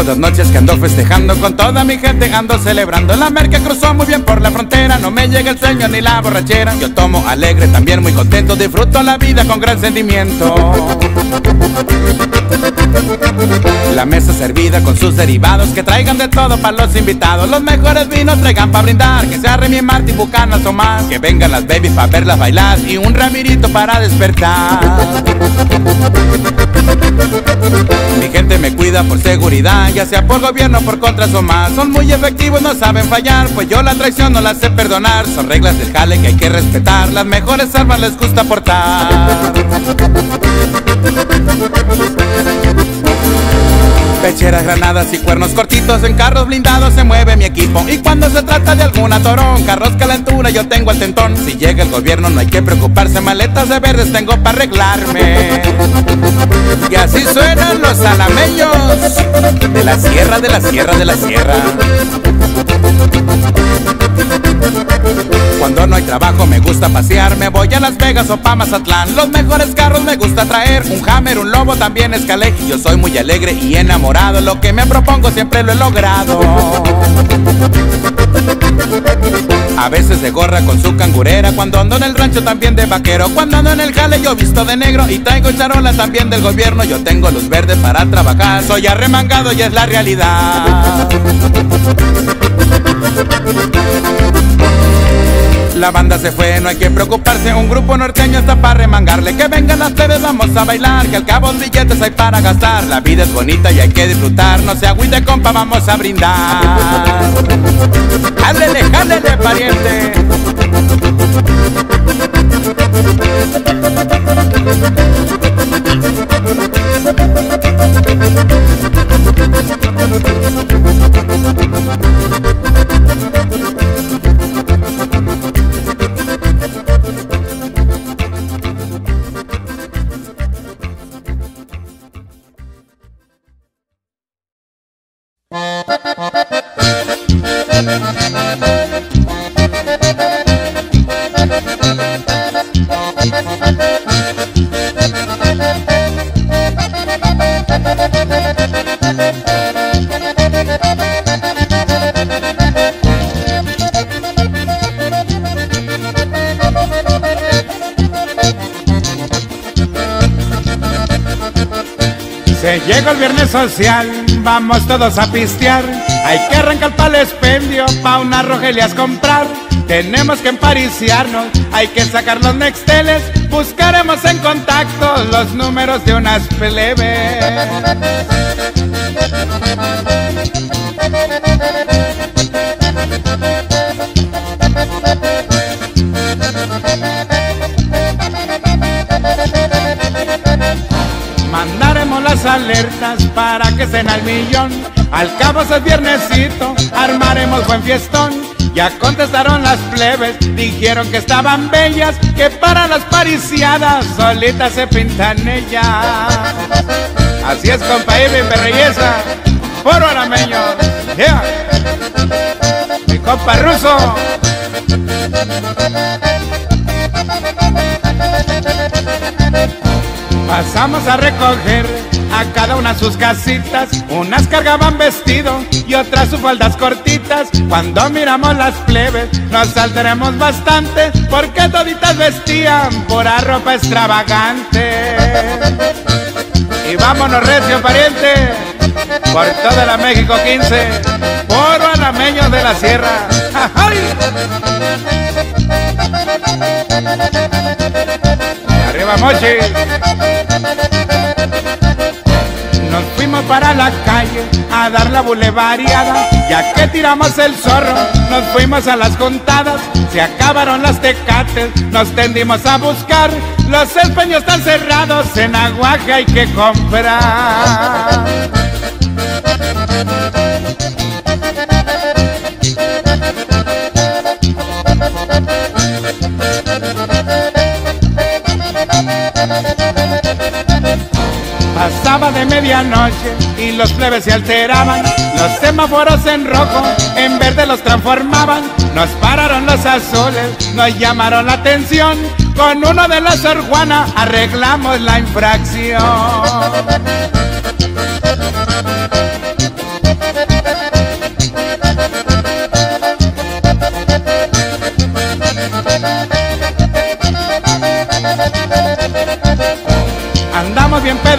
2 noches que ando festejando con toda mi gente, ando celebrando. La merca cruzó muy bien por la frontera, no me llega el sueño ni la borrachera. Yo tomo alegre, también muy contento, disfruto la vida con gran sentimiento. La mesa servida con sus derivados, que traigan de todo para los invitados. Los mejores vinos traigan para brindar, que sea Remy Martin, Bucanas o más. Que vengan las babies para verlas bailar y un Ramirito para despertar. Mi gente me cuida por seguridad, ya sea por gobierno, por contras o más. Son muy efectivos, no saben fallar, pues yo la traición no la sé perdonar. Son reglas del jale que hay que respetar, las mejores armas les gusta portar. Pecheras, granadas y cuernos cortitos, en carros blindados se mueve mi equipo. Y cuando se trata de algún atorón, carros calentura, yo tengo el tentón. Si llega el gobierno no hay que preocuparse, maletas de verdes tengo para arreglarme. Y así suenan los alameños de la sierra, de la sierra, de la sierra. Cuando no hay trabajo me gusta pasear, me voy a Las Vegas o pa' Mazatlán. Los mejores carros me gusta traer, un Hammer, un Lobo, también Escalade. Yo soy muy alegre y enamorado, lo que me propongo siempre lo he logrado. A veces de gorra con su cangurera, cuando ando en el rancho también de vaquero. Cuando ando en el jale yo visto de negro y traigo charola también del gobierno. Yo tengo luz verde para trabajar, soy arremangado y es la realidad. La banda se fue, no hay que preocuparse, un grupo norteño está para remangarle. Que vengan las plebes, vamos a bailar, que al cabo billetes hay para gastar. La vida es bonita y hay que disfrutar, no se agüite compa, vamos a brindar. Jálele, jálele pariente. Se llegó el viernes social, vamos todos a pistear. Hay que arrancar pa'l expendio, pa' unas rogelias comprar. Tenemos que empariciarnos, hay que sacar los nexteles. Buscaremos en contacto los números de unas plebes. Mandaremos las alertas para que estén al millón. Al cabo es viernesito, armaremos buen fiestón. Ya contestaron las plebes, dijeron que estaban bellas, que para las pariciadas solitas se pintan ellas. Así es, compa, mi perrelleza, puro arameño, yeah. Mi compa ruso. Pasamos a recoger a cada una sus casitas. Unas cargaban vestido y otras sus faldas cortitas. Cuando miramos las plebes nos alteramos bastante, porque toditas vestían pura ropa extravagante. Y vámonos recio, pariente, por toda la México 15, puro alameño de la sierra. ¡Ay! Arriba Mochi. Nos fuimos para la calle a dar la bulevariada. Ya que tiramos el zorro, nos fuimos a las juntadas. Se acabaron las tecates, nos tendimos a buscar. Los espeños están cerrados, en Aguaje hay que comprar. Pasaba de medianoche y los plebes se alteraban. Los semáforos en rojo, en verde los transformaban. Nos pararon los azules, nos llamaron la atención. Con uno de los Sor Juana arreglamos la infracción.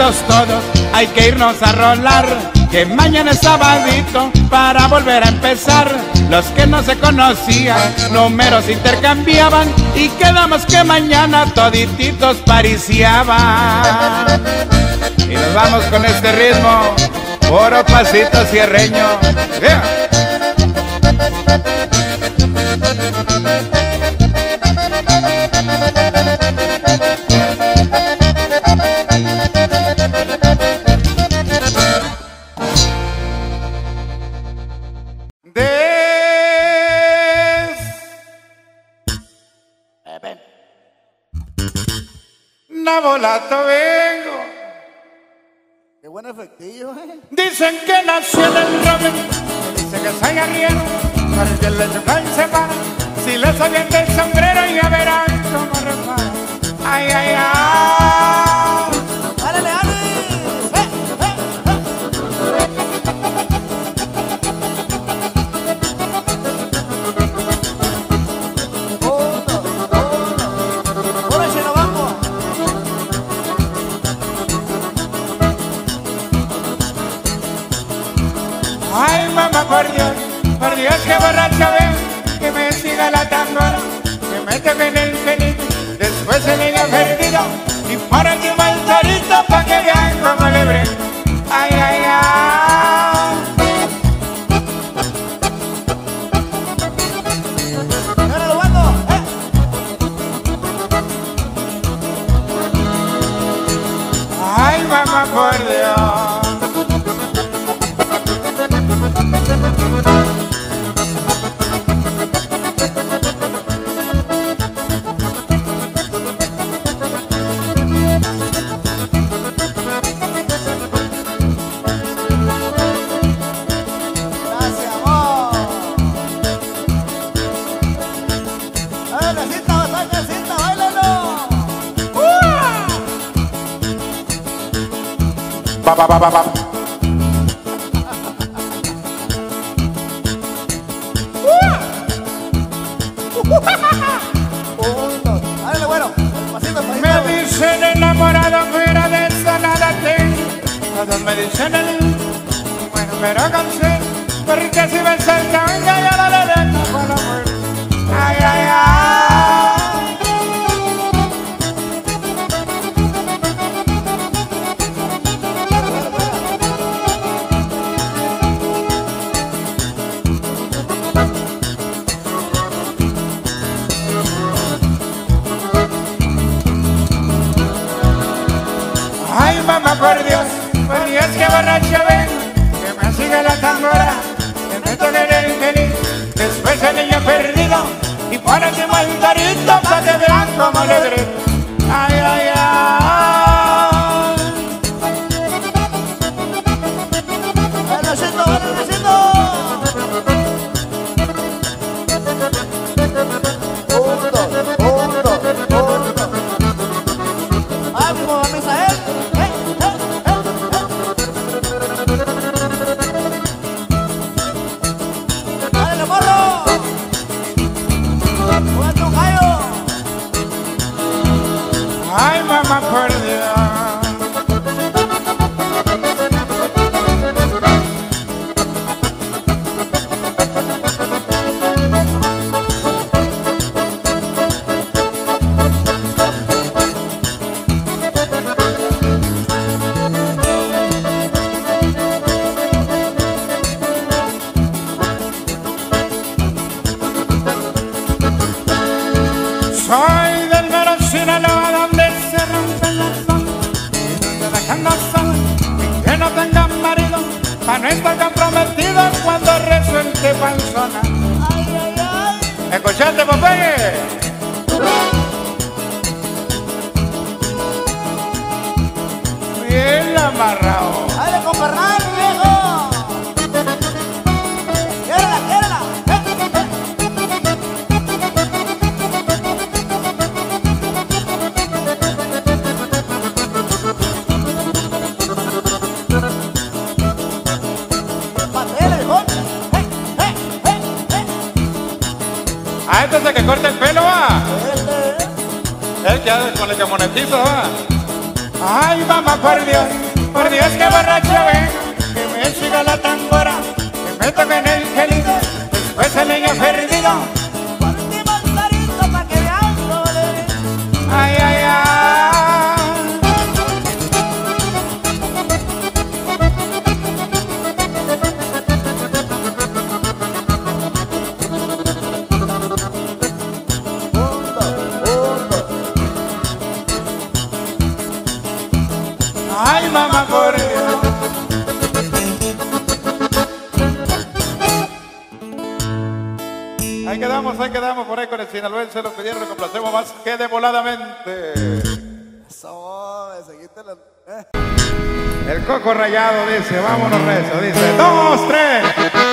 llegamos todos, hay que irnos a rolar, que mañana es sabadito para volver a empezar. Los que no se conocían, números intercambiaban y quedamos que mañana todititos pariciaban. Y nos vamos con este ritmo, puro pasito sierreño. Yeah. Navolato vengo. Qué buen efectillo, Dicen que nació en el Robin, dicen que soy arriero, porque le chocan se para. Si le soy bien del sombrero ya verán cómo repara. Ay, ay, ay. ¡Dale, dale! Ay, mamá, por Dios, que borracha ven, que me siga la tambora, que me toque en el pelito, después se le haya perdido, y por encima el torito, pa' que vean cómo le brindo. Ay, ay, ay. ¡Dale, Bando! Ay, mamá, por Dios. Ba, ba, ba, ba, ba. Dale, bueno, pasito, pasito. Me dicen enamorado, fuera de esa nada tengo. Todos me dicen el bueno, pero cansé, porque si me salta venga ya no le dejo con la muerte. Ay, ay, ay. Ay, mamá, por Dios, que borracha ven, que me siga la tambora, que me toque el infeliz, después el niño perdido, y por encima el torito, pa' que vean cómo le grito. Ay, ay, ay. ¡Dale, besito, dale, besito! ¡Ánimo, Misael! ¡Dale, morro! ¡Juega un gallo! Ay, mamá, por Dios. Soy del mero Sinaloa, donde se rompen las zonas y donde dejan las solas y que no tengan marido, pa' no estar comprometidos cuando resuelte panzona. ¡Ay, ay, ay! ¿Escuchaste, Popeye? Bien amarrado. ¡Dale con Fernández, viejo! ¡Quiérala, quiérala! Ah, entonces que corta el pelo, va. El que con el que monetizo, va. Ay, mamá, por Dios. Por Dios que borracho vengo, que me siga la tambora, que me toquen el gelito, después el niño perdido. Último sarito pa' que vean doler. Ay, ay, ay. Ay, mamá, por Dios. Ahí quedamos por ahí con el sinaloense, lo pidieron, lo complacemos más que demoledamente. Eso, seguiste la... El coco rayado dice, vámonos recio, dice, 2, 3.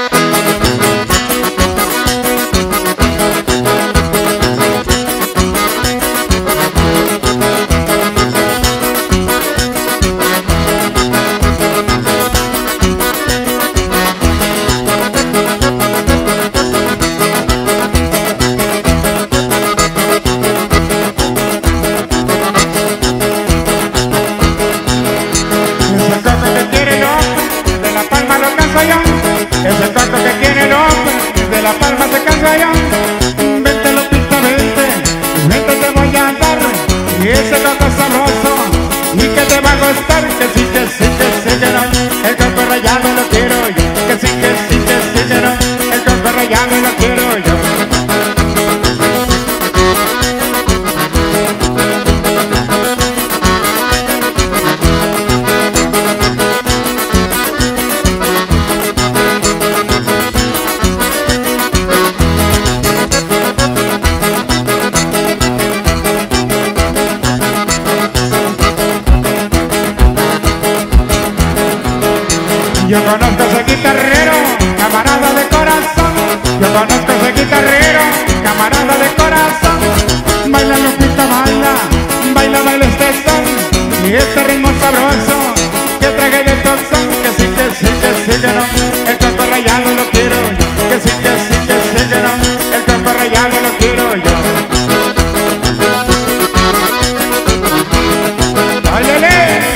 Ese coco que quiere el hombre, de la palma se cansa ya. Vente Lupita, vente te voy a dar. Y ese coco sabroso, y que te va a gustar. Que sí, que sí, que sí, que no. El coco rallado lo quiero yo. Que sí, que sí, que sí, que no. El coco rallado lo quiero yo. Yo conozco ese guitarrero, camarada de corazón. Yo conozco ese guitarrero, camarada de corazón. Baila Lupita, baila, baila, baila este son. Y este ritmo sabroso, que traje de toxón. Que sí, que sí, que sí, que no. El coco rayado lo quiero yo. Que sí, que sí, que sí, que no. El coco rayado lo quiero yo. ¡Ándale!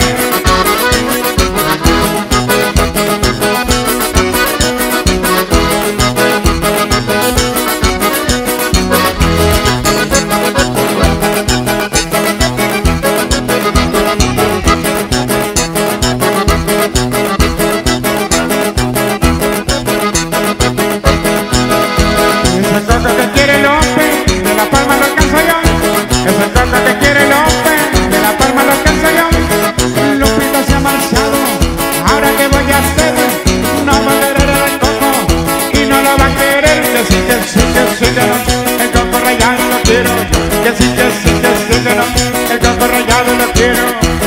El coco rallado lo quiero yo. Que sí, que sí, que sí, que no. El coco rallado lo quiero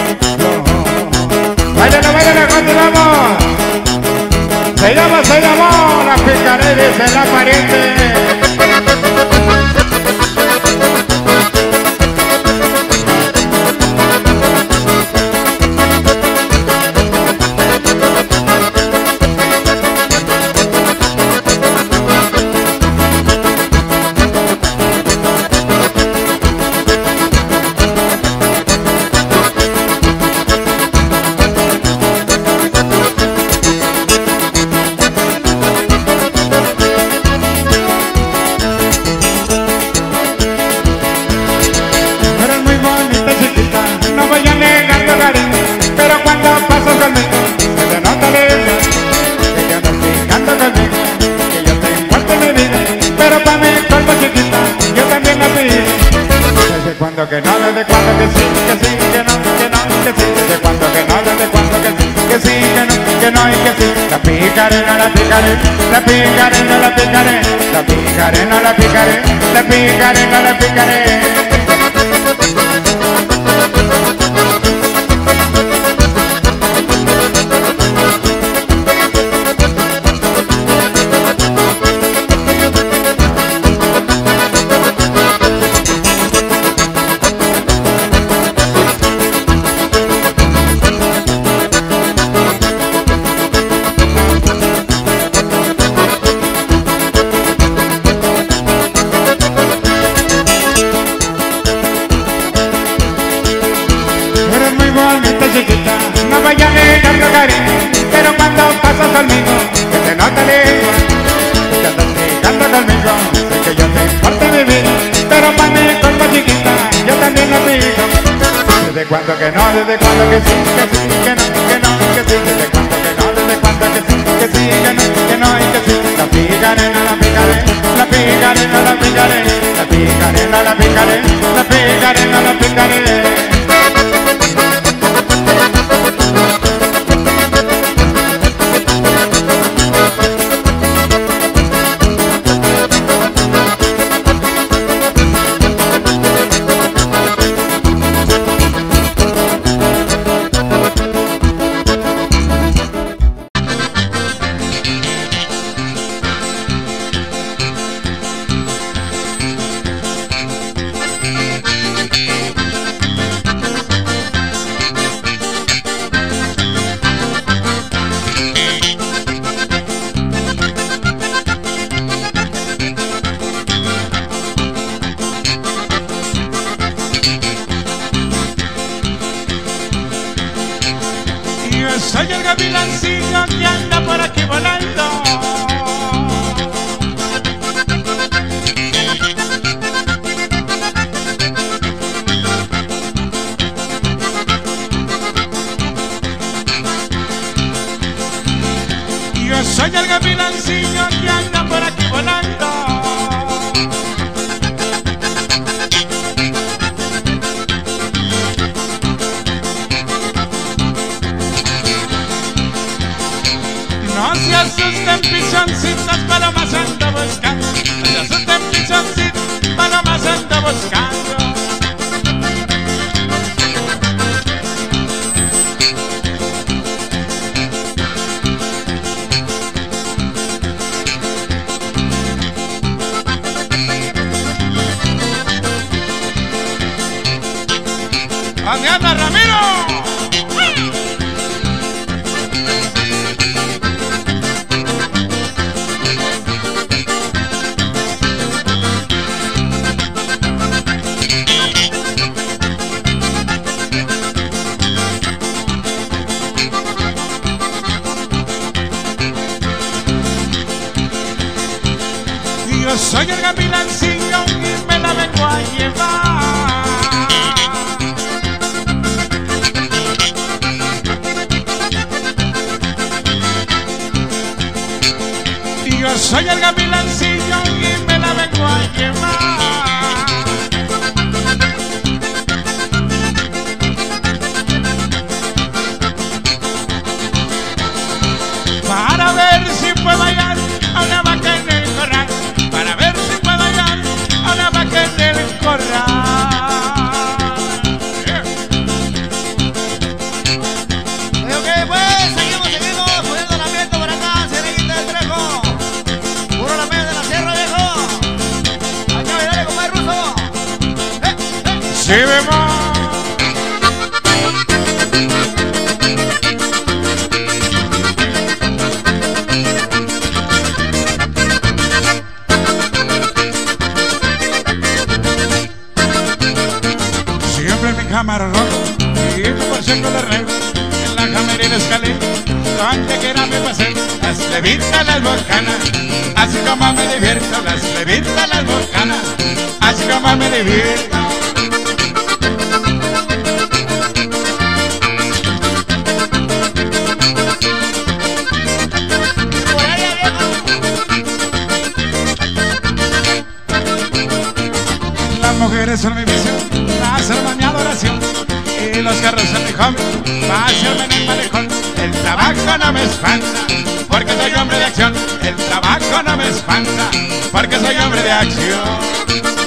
yo. Báilalo, báilalo, continuamos. Se llamó la picaredes en la pariente. Que no, desde cuando que sí, que no, que no, que sí, desde cuando que no, desde cuando que sí, que no y que sí. La picaré, no la picaré, la picaré, no la picaré, la picaré, no la picaré, la picaré, no la picaré. Desde cuando que no, desde cuando que sí, que sí, que no, que no, que sí. Desde cuando que no, desde cuando que sí, que sí, que no y que sí. La picarena, la picaré, la picarena, la picaré, la picarena, la picaré, la picarena, la picaré. Soy el gavilancillo que anda por aquí volando. Yo soy el gavilancillo que anda por aquí volando. No se asusten pichoncitas, palomas ando buscando. No se asusten pichoncitas, palomas ando buscando. ¿Dónde anda Ramiro? Yo soy el gavilancillo y me la vengo a llevar. Yo soy el gavilancillo y me la vengo a llevar. Para ver si puedo hallar a una vaca en el corral. Para ver si puedo hallar a una vaca en el corral. Ok, pues, seguimos, poniendo el ambiente por acá, Cieneguita del Trejo. Puro la media de la sierra, viejo. Allá, dale, compadre Ruso. Sí, vemos. Cámara rojo y por ciento de rey. En la camerina escalé, donde quiera me pasé. Las levitas, las bocanas, así como me divierto. Las levitas, las bocanas, así como me divierto. Las mujeres son mi visión, las armas mi adoración. Y los carros son mi hobby, pasearme en el malecón. El trabajo no me espanta, porque soy hombre de acción. El trabajo no me espanta, porque soy hombre de acción.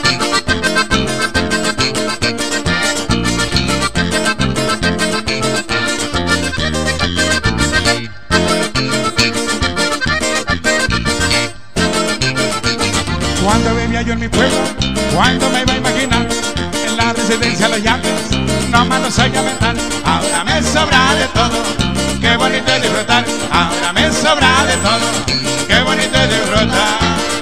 Cuando vivía yo en mi pueblo, cuando me iba a imaginar en la residencia Los Llaves, no me los oía mentar. Ahora me sobra de todo, qué bonito es disfrutar. Ahora me sobra de todo, qué bonito es disfrutar.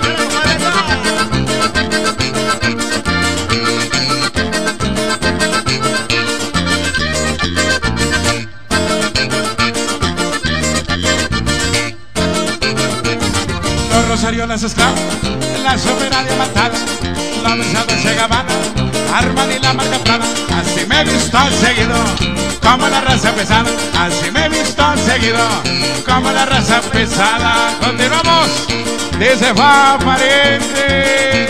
Los Rosarios, las esclavas, las operarias matadas, la mesa de Segabana, Armani y la marca Prada. Así me me he visto seguido, como la raza pesada. Así me he visto seguido, como la raza pesada. Continuamos, dice va pariente.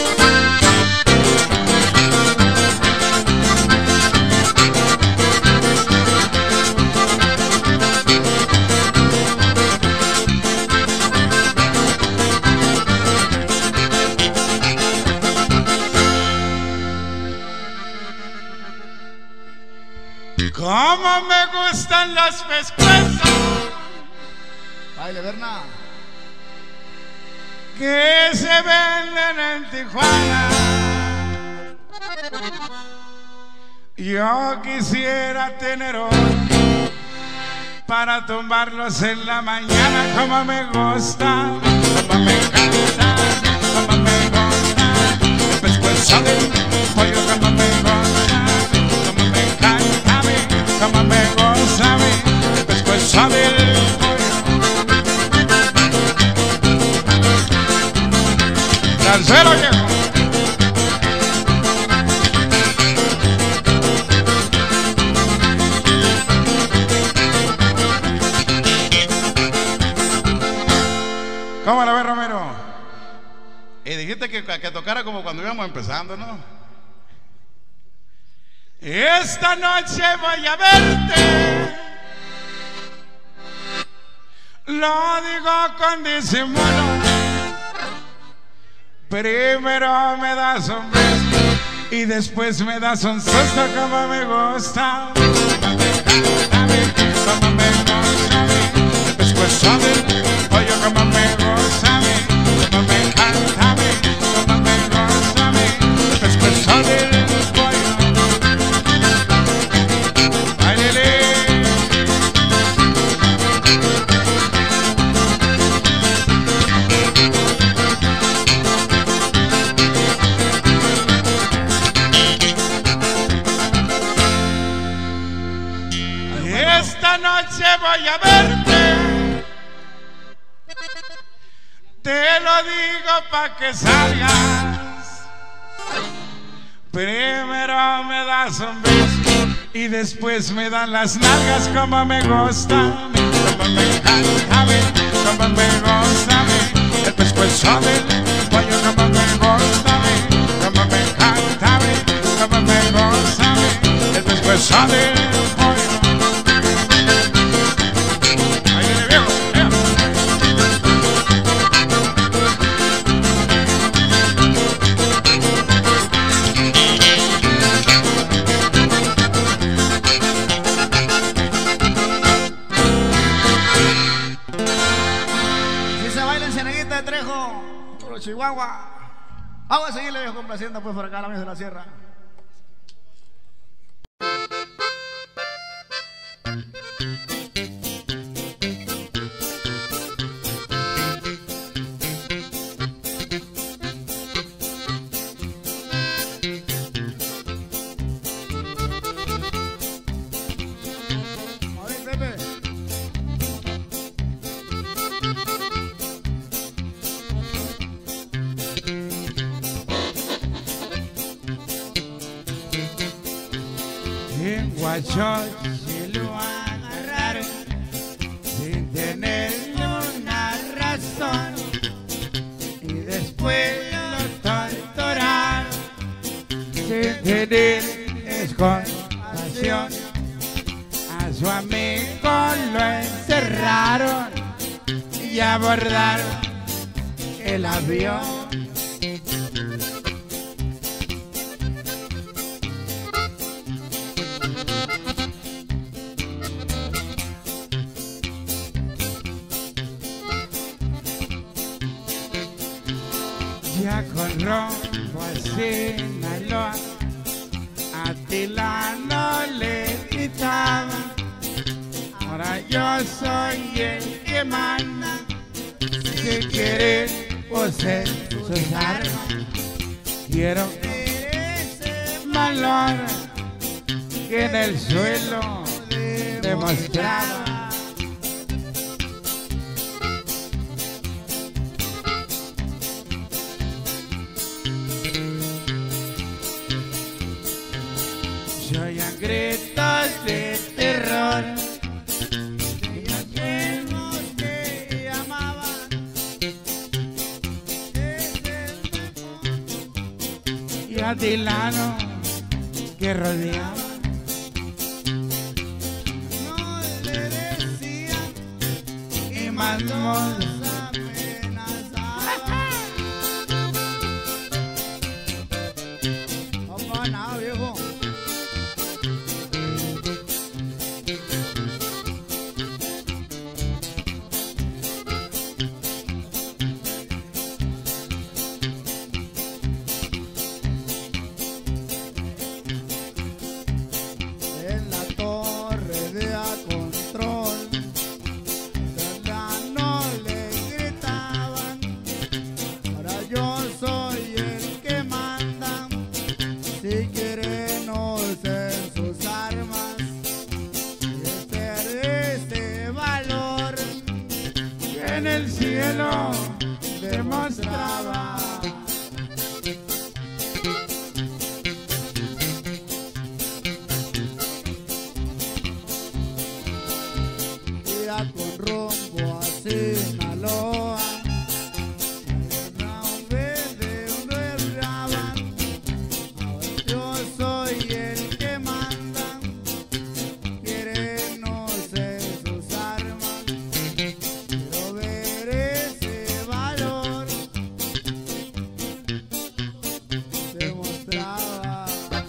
Cómo me gustan los pescuezos. Baile, Berna. Que se venden en Tijuana. Yo quisiera tener uno para tumbarlos en la mañana. Como me gusta, como me encanta, como me gusta el pescuezo del pollo, como me gusta, como me encanta a mí, como me gusta a mí el pescuezo del pollo. Dancero viejo. ¿Cómo la ves, Romero? Y dijiste que tocara como cuando íbamos empezando, ¿no? Esta noche voy a verte, lo digo con disimulo. Primero me das un beso y después me das un susto. Como me gusta, como me encanta a mí, como me gusta a mí el pescuezo del pollo, como me gusta a mí, como me encanta a mí, como me gusta a mí el pescuezo del pollo. Ay, lele. Esta noche voy a verte, te lo digo pa' que salgas. Primero me das un beso y después me dan las nalgas. Como me gusta, como me encanta a mí, como me gusta a mí el pescuezo del pollo, como me gusta a mí, como me encanta a mí, como me gusta a mí el pescuezo del pollo. Chihuahua. Vamos a seguirle, viejo, complaciendo pues por acá la mesa de la sierra. A ver, Pepe. En Guachot se lo agarraron sin tener una razón y después lo torturaron sin tener compasión. A su amigo lo encerraron y abordaron el avión. Ya con rumbo a Sinaloa, a Tilano le gritaba, ahora yo soy el que manda, si quieres poseer sus armas, quiero ese valor que en el suelo demostraba. Yo y atilano que rodeaba. No le decían Y más modo. No pasa nada, viejo. En la torre de a control, no le gritaban, ahora yo soy el que manda, si quieren no usen sus armas, y este valor Que en el cielo demostraba. iba con rumbo a Sinaloa. Yo soy el que manda, quieren no sé sus armas, quiero ver ese valor, demostraba.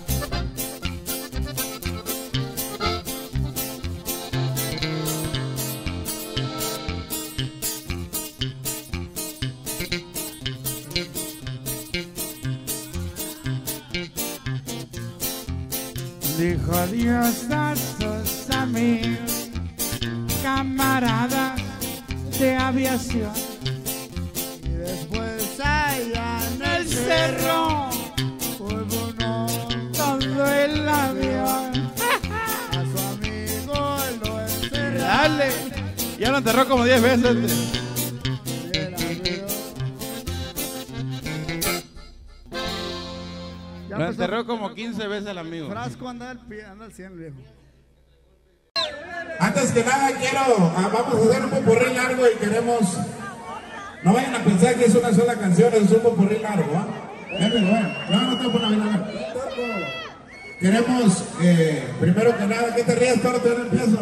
Dijo Dios a sus amigos, camaradas de aviación. Y después allá en el El cerro, hubo uno todo el avión. a su amigo lo encerró. Dale, ya lo enterró como 10 veces. Lo enterró como 15 veces el amigo. Frasco anda al pie, anda al 100 viejo. Antes que nada vamos a hacer un popurrí largo y queremos, no vayan a pensar que es una sola canción, es un popurrí largo, ¿ah? No te pones a bailar. Queremos, primero que nada, ¿qué te ríes, Toro? Yo no empiezo.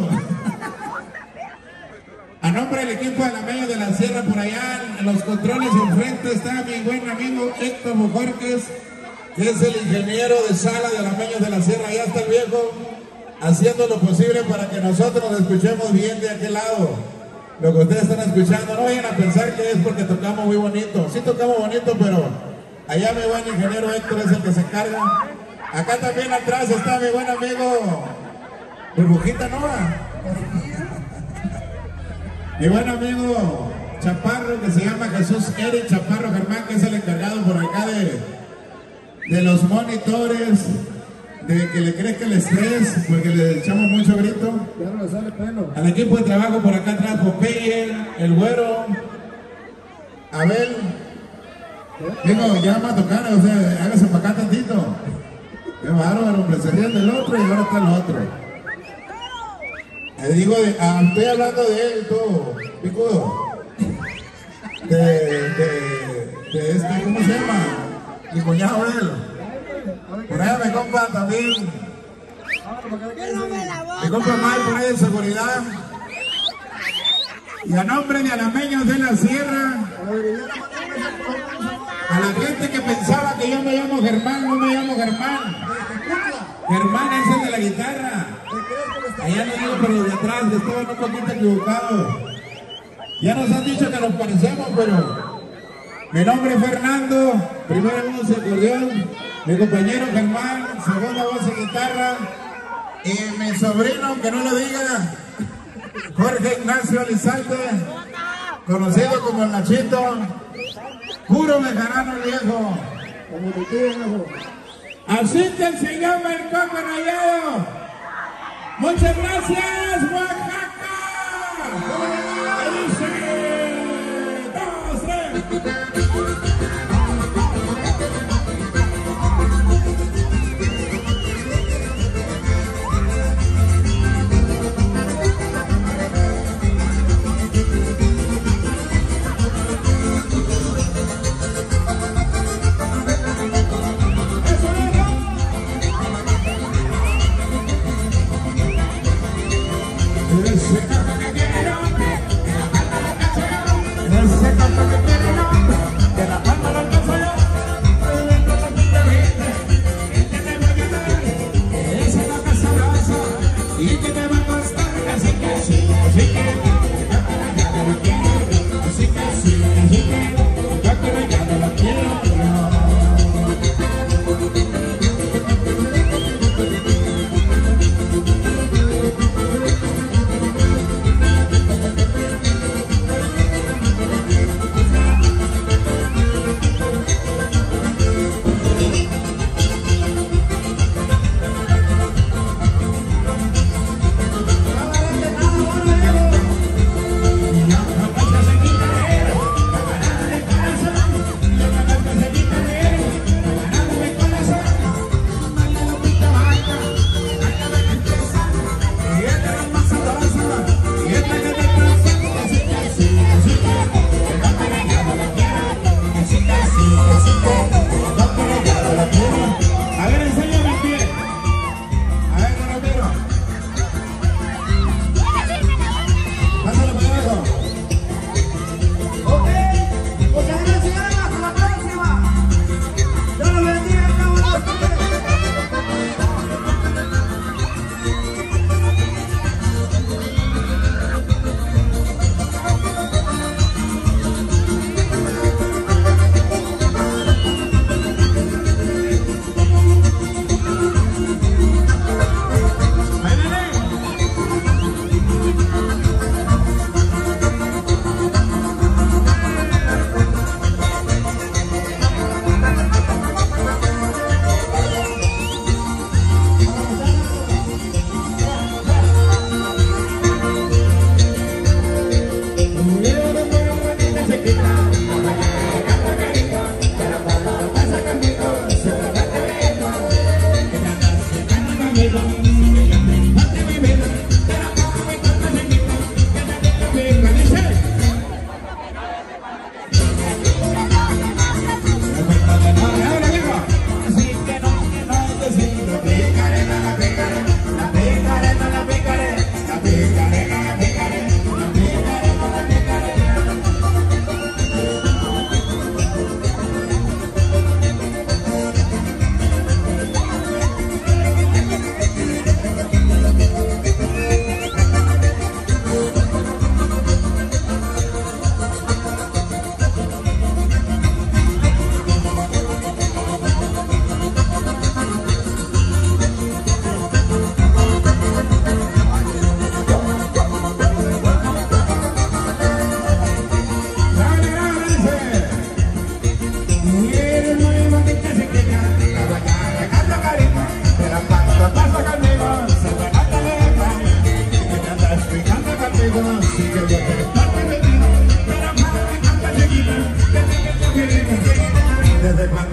A nombre del equipo de la Meños de la Sierra, por allá en los controles enfrente está mi buen amigo Héctor Bojorques, que es el ingeniero de sala de los Meños de la Sierra. Allá está el viejo, haciendo lo posible para que nosotros nos escuchemos bien de aquel lado. Lo que ustedes están escuchando, no vayan a pensar que es porque tocamos muy bonito. Sí tocamos bonito, pero allá mi buen ingeniero Héctor es el que se encarga. Acá también atrás está mi buen amigo Burbujita Nova. Mi buen amigo Chaparro, que se llama Jesús Eric Chaparro Germán, que es el encargado por acá de los monitores, de que le crezca el estrés, porque le echamos mucho grito. Ya no le sale pelo. Al equipo de trabajo por acá atrás, Popeye, el Güero, Abel. Digo, ya vamos a tocar, o sea, hágase para acá tantito. Qué bárbaro, hombre, se ríen del otro y ahora está el otro. Digo, estoy hablando de él y todo, picudo. De este, ¿cómo se llama? Mi cuñado él. Por allá me compa también. Mi compa Mike por ahí de seguridad. Y a nombre de Alameños de la Sierra, a la gente que pensaba que yo me llamo Germán, no me llamo Germán. Germán es el de la guitarra. Allá lo digo por los de atrás, que estaban un poquito equivocados. Ya nos han dicho que nos parecemos, pero mi nombre es Fernando, primera voz de acordeón, mi compañero Germán, segunda voz de guitarra, y mi sobrino, que no lo diga, Jorge Ignacio Elizalde, conocido como el Nachito, puro bejarano el viejo. Así que se llama el Coco Rayado. Muchas gracias, Oaxaca. Ahí dice, 2, 3. Eso.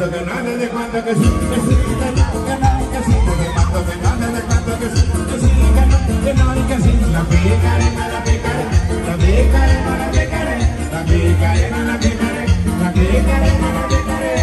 cuánto que no, desde cuánto que sí, que sí, que no, que no, que sí, desde cuánto que no, desde cuánto que sí, que sí, que no, y que sí. La picaré, la picaré, la picaré, la picaré, la picaré, la picaré, la picaré, la picaré.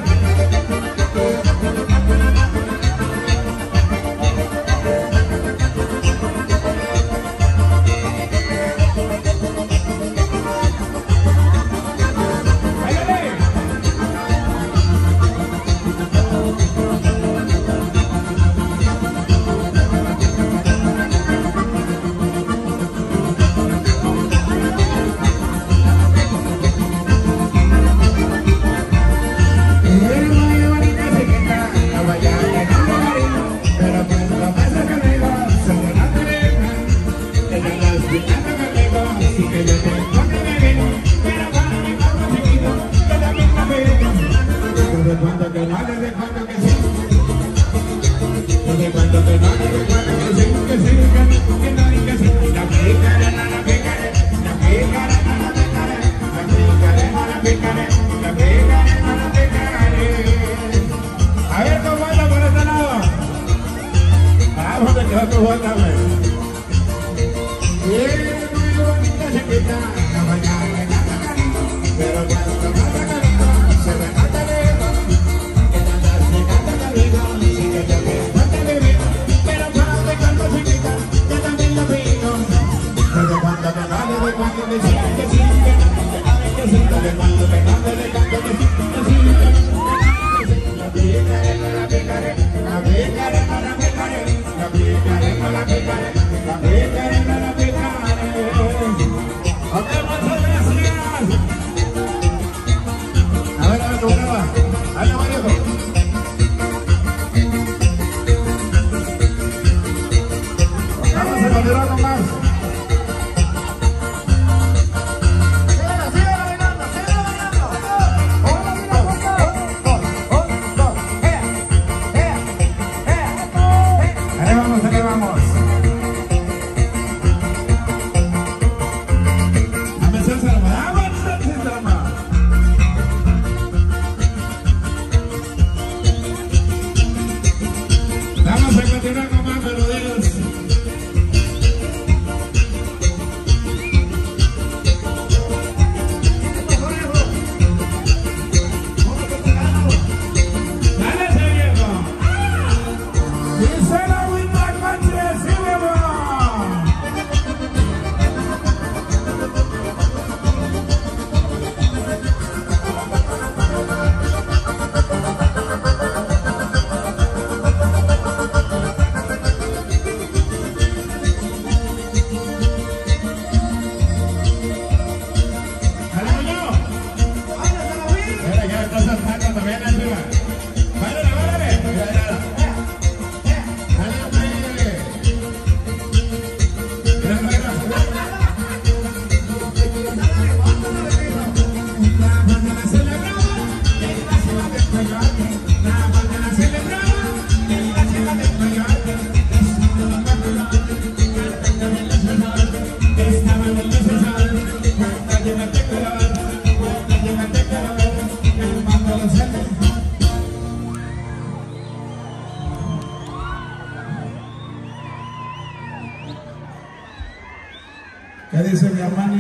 ¿Qué dice mi Armani?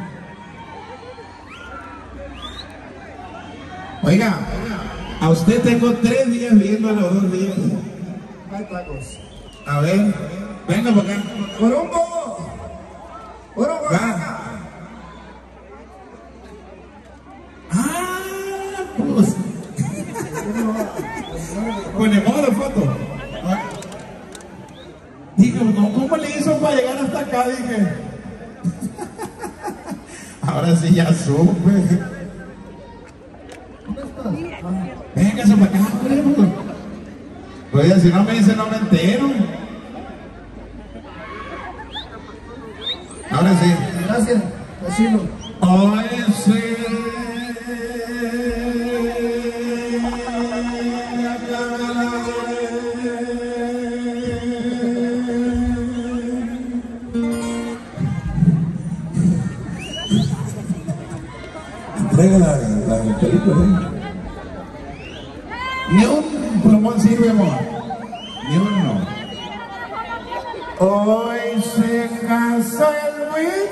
Oiga, a usted tengo 3 días viendo a los 2 días. A ver, venga por acá. ¡Orumbo! ¡Orumbo! Va. Ah, pues. Ponemos la foto. Dije, no, ¿cómo le hizo para llegar hasta acá? Dije. Ahora sí ya supe. Venga, para acá, hombre. Oye, si no me dice, no me entero. Ahora sí. Gracias, vecino. Oye, sí. Entrega la película, Ni un plumón sirve, amor. Ni uno. Hoy se casó el güey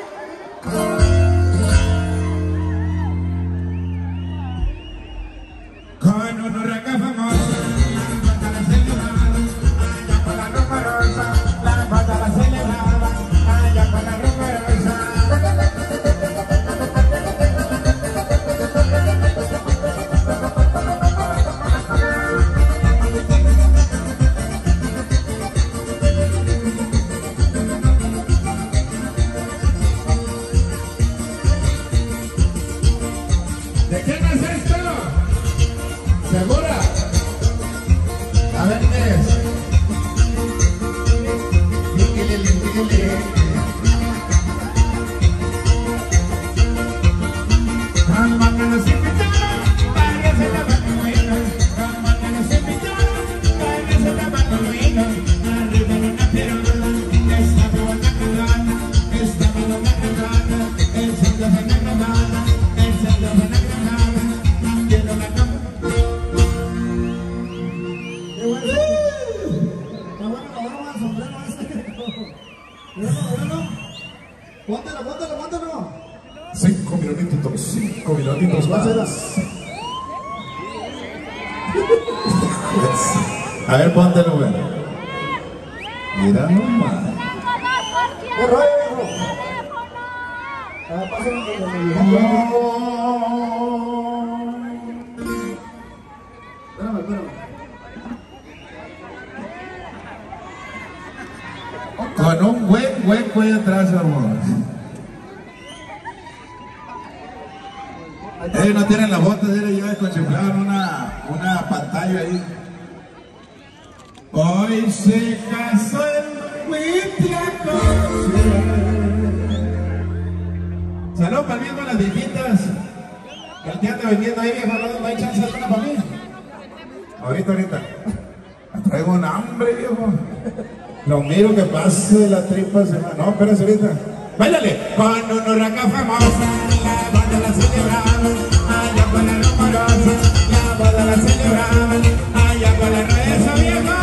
con una urraca famosa. La banda la celebraba, allá con la rumorosa. La banda la celebraba, allá con la rumorosa. ¿De quién es esto? ¿Segura? A ver qué es. Con manos invitaron, varias se la van moviendo. Con manos invitaron, varias se la van moviendo. Arriba en una pirola, esta buena cagada, esta buena cagada, el centro de la granada, el centro de la granada, quiero la cama. Póntelo. 5 minutitos más. A ver, póntelo, güey. Mira nomás. ¿Qué rollo, viejo? Pásame con el Espérame. Con un buen hueco ahí atrás, amor. Ellos no tienen la bota, ellos contemplaron una pantalla ahí. Hoy se casó el Huitlaco. Salud para el viejo, las viejitas. El que anda vendiendo ahí, viejo, no hay chance de una para mí. Ahorita. Traigo un hambre, viejo. Lo miro que pase de la tripa. No, espérate ahorita. ¡Báilale! Con una urraca famosa, la banda la celebraba, allá con la rumorosa, la banda la celebraba, allá con la reza, viejo.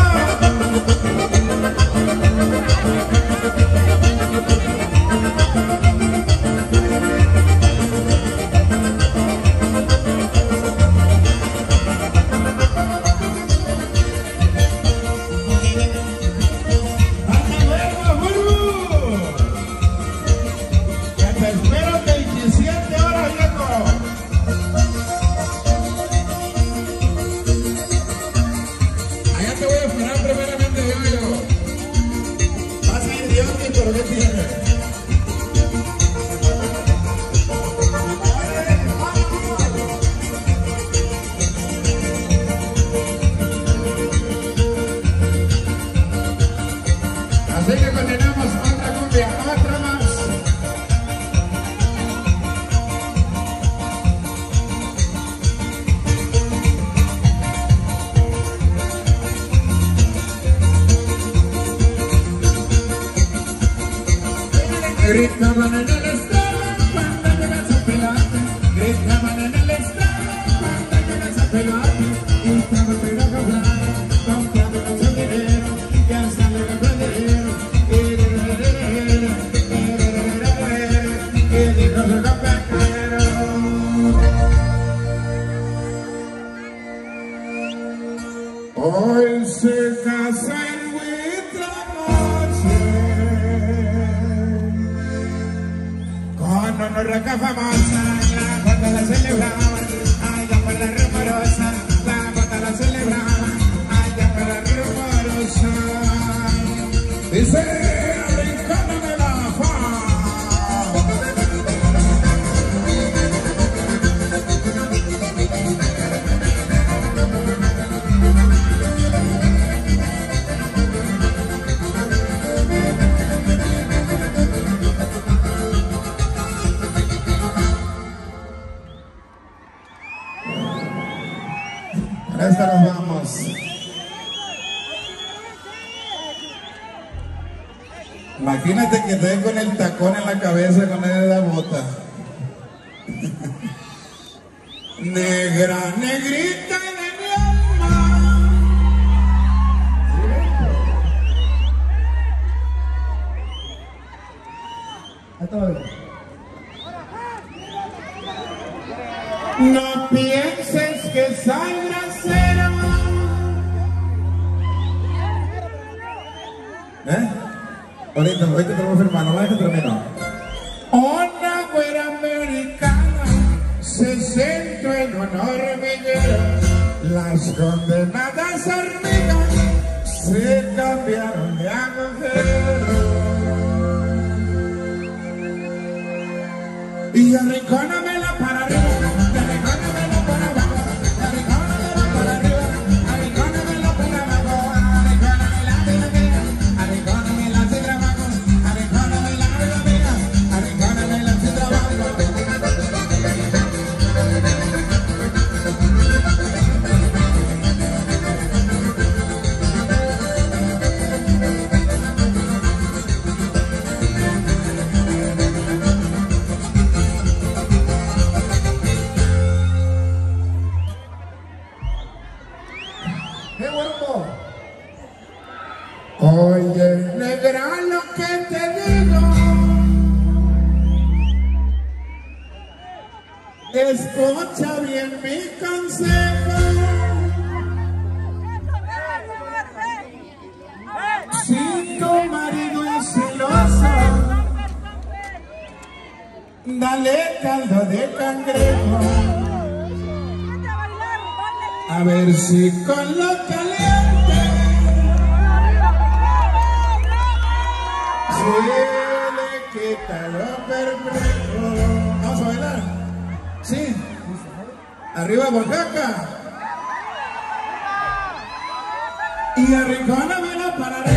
Así que continuamos otra cumbia, otra más. Gritaban en el estado cuando llega esa pelota. Gritaban en el estado cuando llega esa pelota. Y estaba pegado a hablar, comprando con su dinero. Ya sale el dinero. Y dijo su compañero. Hoy se casa el con una urraca famosa, la banda la celebraba, allá por la rumorosa, la banda la celebraba, allá por la rumorosa. Dice, brincando de la fama. Esta nos vamos. Imagínate que te con el tacón en la cabeza con esa bota. Negra, negrita de mi alma. Ahorita tenemos hermano, ¿vale que termino? Una güera americana se sentó en un hormiguero. Las condenadas hormigas se cambiaron de agujero. Y arrinconamela para arriba, y arrinconamela para abajo, y arrinconamela para arriba, arrinconamela para abajo, arrinconamela hacia arriba, arrinconamela hacia abajo, arrinconamela hacia arriba, arrinconamela hacia abajo. Oye, negra, lo que te digo, escucha bien mi consejo. Si tu marido es celoso, dale caldo de cangrejo, a ver si con lo caliente se le quita lo perplejo. ¿Vamos a bailar? Sí. Arriba Oaxaca. Y arrinconamela para arriba.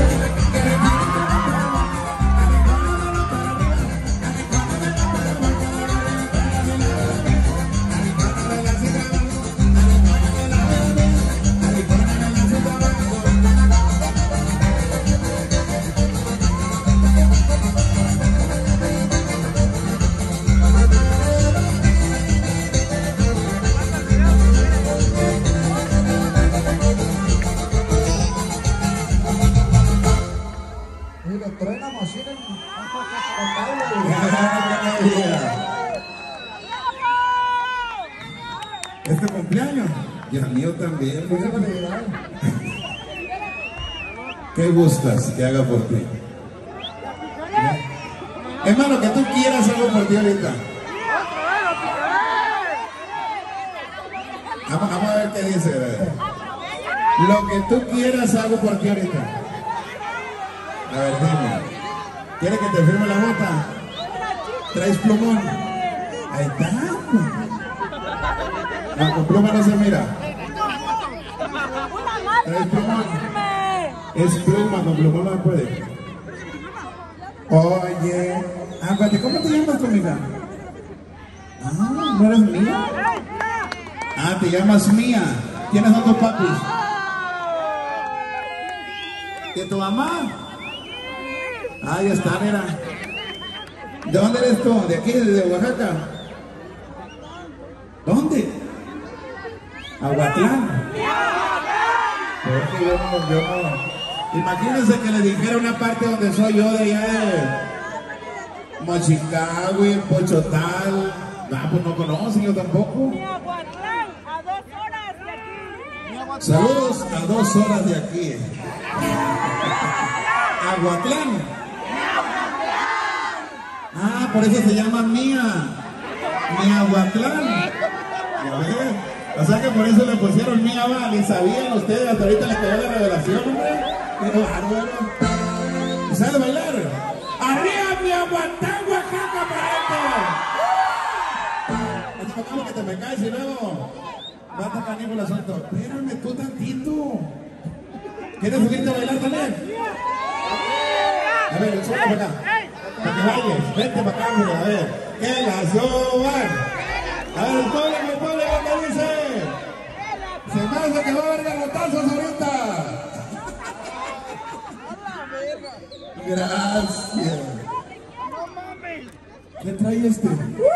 Este cumpleaños y el mío también. ¿Qué gustas que haga por ti? Hermano, que tú quieras algo por ti ahorita. Vamos a ver qué dice. Lo que tú quieras hago por ti ahorita. A ver, dime. ¿Quieres que te firme la bota? ¿Traes plumón? Ahí está. No, con pluma no se mira. ¿Traes plumón? Es pluma, con plumón no se puede. Oye, ándate, ¿cómo te llamas tu amiga? Ah, ¿no eres mía? Ah, te llamas Mía. ¿Quiénes son tus papis? ¿De tu mamá? Ah, ya está, mira. ¿De dónde eres tú? ¿De aquí, de Oaxaca? ¿Dónde? Aguatlán. Porque yo no. Imagínense que le dijera una parte donde soy yo, de allá de Mochicagüe, Pochotal. Ah, pues no conocen, yo tampoco. Aguatlán, a 2 horas de aquí. Saludos a 2 horas de aquí. Aguatlán. Ah, por eso se llama Mía. Miahuatlán. O sea que por eso le pusieron Mía, va. Ni sabían ustedes, hasta ahorita les quedó la revelación, hombre. Qué bárbaro. ¿Sabes bailar? ¡Arriba Miahuatlán, Oaxaca, pariente! Es como que te me caes y luego va a tacar con el asunto. Espérame tú tantito. ¿Quieres subirte a bailar también? A ver, súbete para acá. Para que bailes, vente para acá, hombre, a ver. Que la suban. A ver, el público, ¿qué dice? Se me hace que va a haber garrotazos ahorita. Gracias. ¿Qué trae este?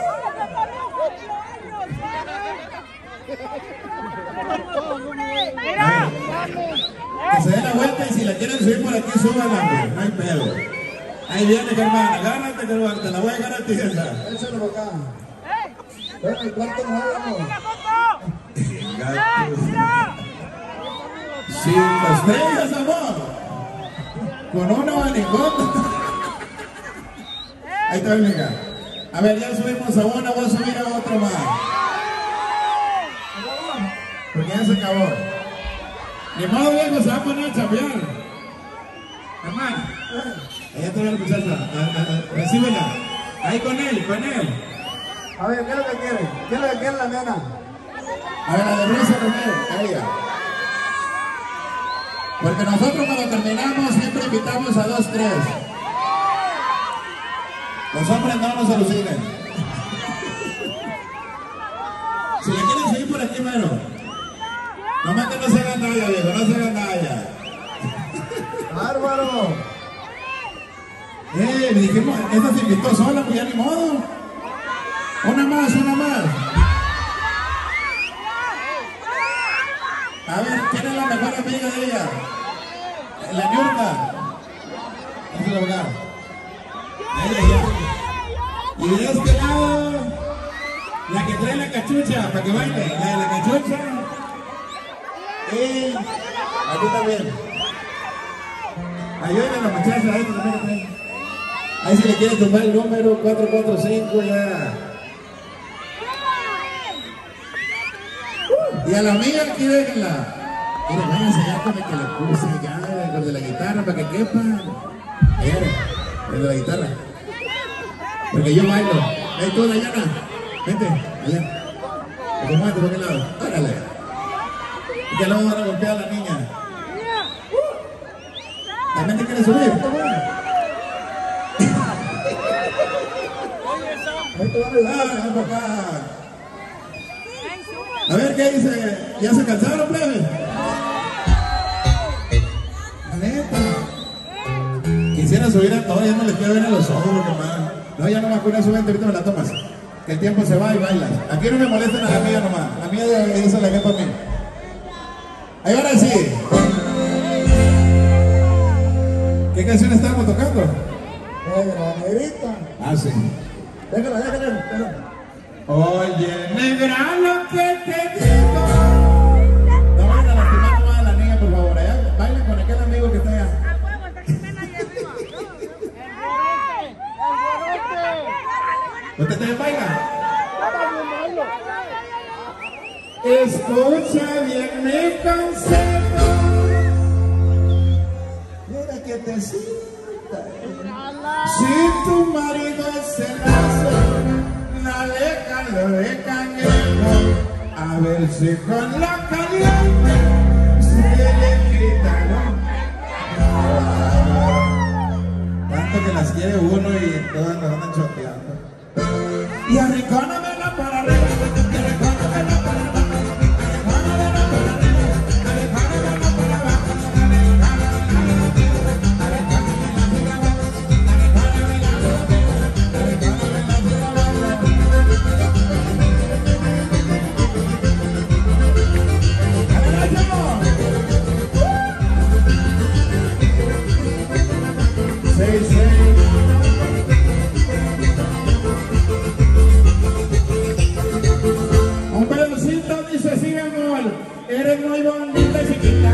Que se dé la vuelta y si la quieren subir por aquí, súbanla, no hay pedo. Ahí viene, Germán, agárrate, Germán, te la voy a agarrar a ti, esa. Échalo para acá. Ven, el cuarto no vamos. Sin estrellas, amor. Con una manigota. Ahí está, venga. A ver, ya subimos a uno, voy a subir a otro más. Porque ya se acabó. Ni modo, viejo, se va a poner a chambear. Hermano, allá te va la muchacha. Recíbela. Ahí con él, con él. A ver, ¿qué es lo que quiere? ¿Qué es lo que quiere la nena? A ver, la de Rosa Romero, a ella. Porque nosotros cuando terminamos siempre invitamos a 2, 3. Los hombres no nos alucinen. Si le quieren seguir por aquí, mero. Nomás que no se hagan nada, viejo, no se hagan nada. ¡Bárbaro! Le dijimos, esta se invitó sola, pues ya ni modo. Una más, una más. A ver, ¿quién es la mejor amiga de ella? La Ñurka. Ese es el lugar. Y de este lado, la que trae la cachucha, para que baile. La de la cachucha. Y aquí también. Ayúdenme a la muchacha, ahí también. Ahí se le quiere tomar el número 445 ya. Y a la amiga aquí déjenla. Mira, váyanse ya con el que le puse ya, con el de la guitarra para que quepan. El de la guitarra. Porque yo bailo. Ahí tú, Dayana. Vente, allá. Acomódate por aquel lado. Órale. Y que luego van a golpear a la niña. ¿También te quieres subir? Ahí te van a ayudar, ven para acá. A ver, ¿qué dice? ¿Ya se cansaron, plebe? La neta. Quisiera subir a todos, ya no les quiero ver a los ojos, nomás. No, ya no me acuerdo, subente, ahorita me la tomas. Que el tiempo se va y bailas. Aquí no me molesten a la mía nomás. La mía esa la que para mí. Ahí ahora sí. ¿Qué canción estábamos tocando? La negrita. Ah, sí. Déjala, déjala. Oye, negra, lo que te digo. No vayan a lastimar más a la niña, por favor. Allá, bailen con aquel amigo que está allá. ¿Usted también baila? Escucha bien mi consejo. Mira que te sienta. Si tu marido es celoso, no le cangrejo. A ver si con la caliente se le grita, ¿no? Tanto que las quiere uno y todas nos andan choteando. Y arrinconamela para arriba, arrinconamela para abajo. Un pedacito dice, sí, amor, eres muy bonita, chiquita.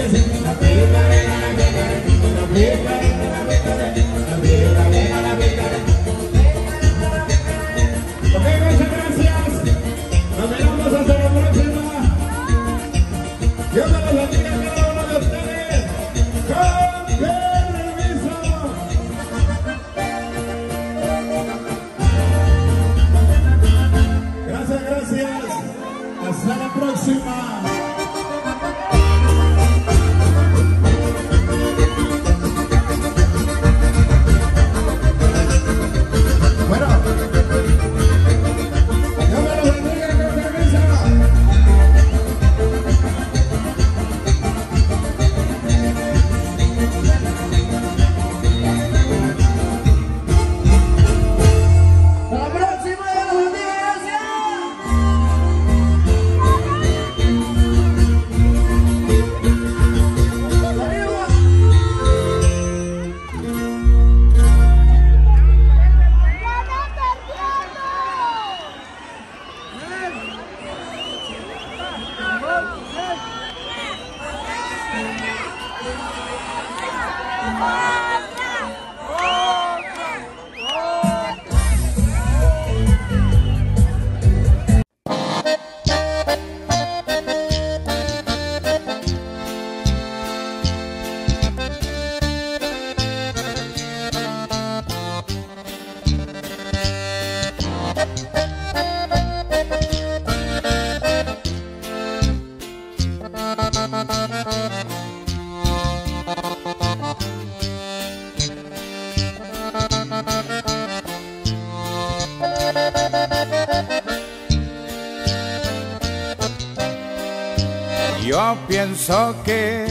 Yo pienso que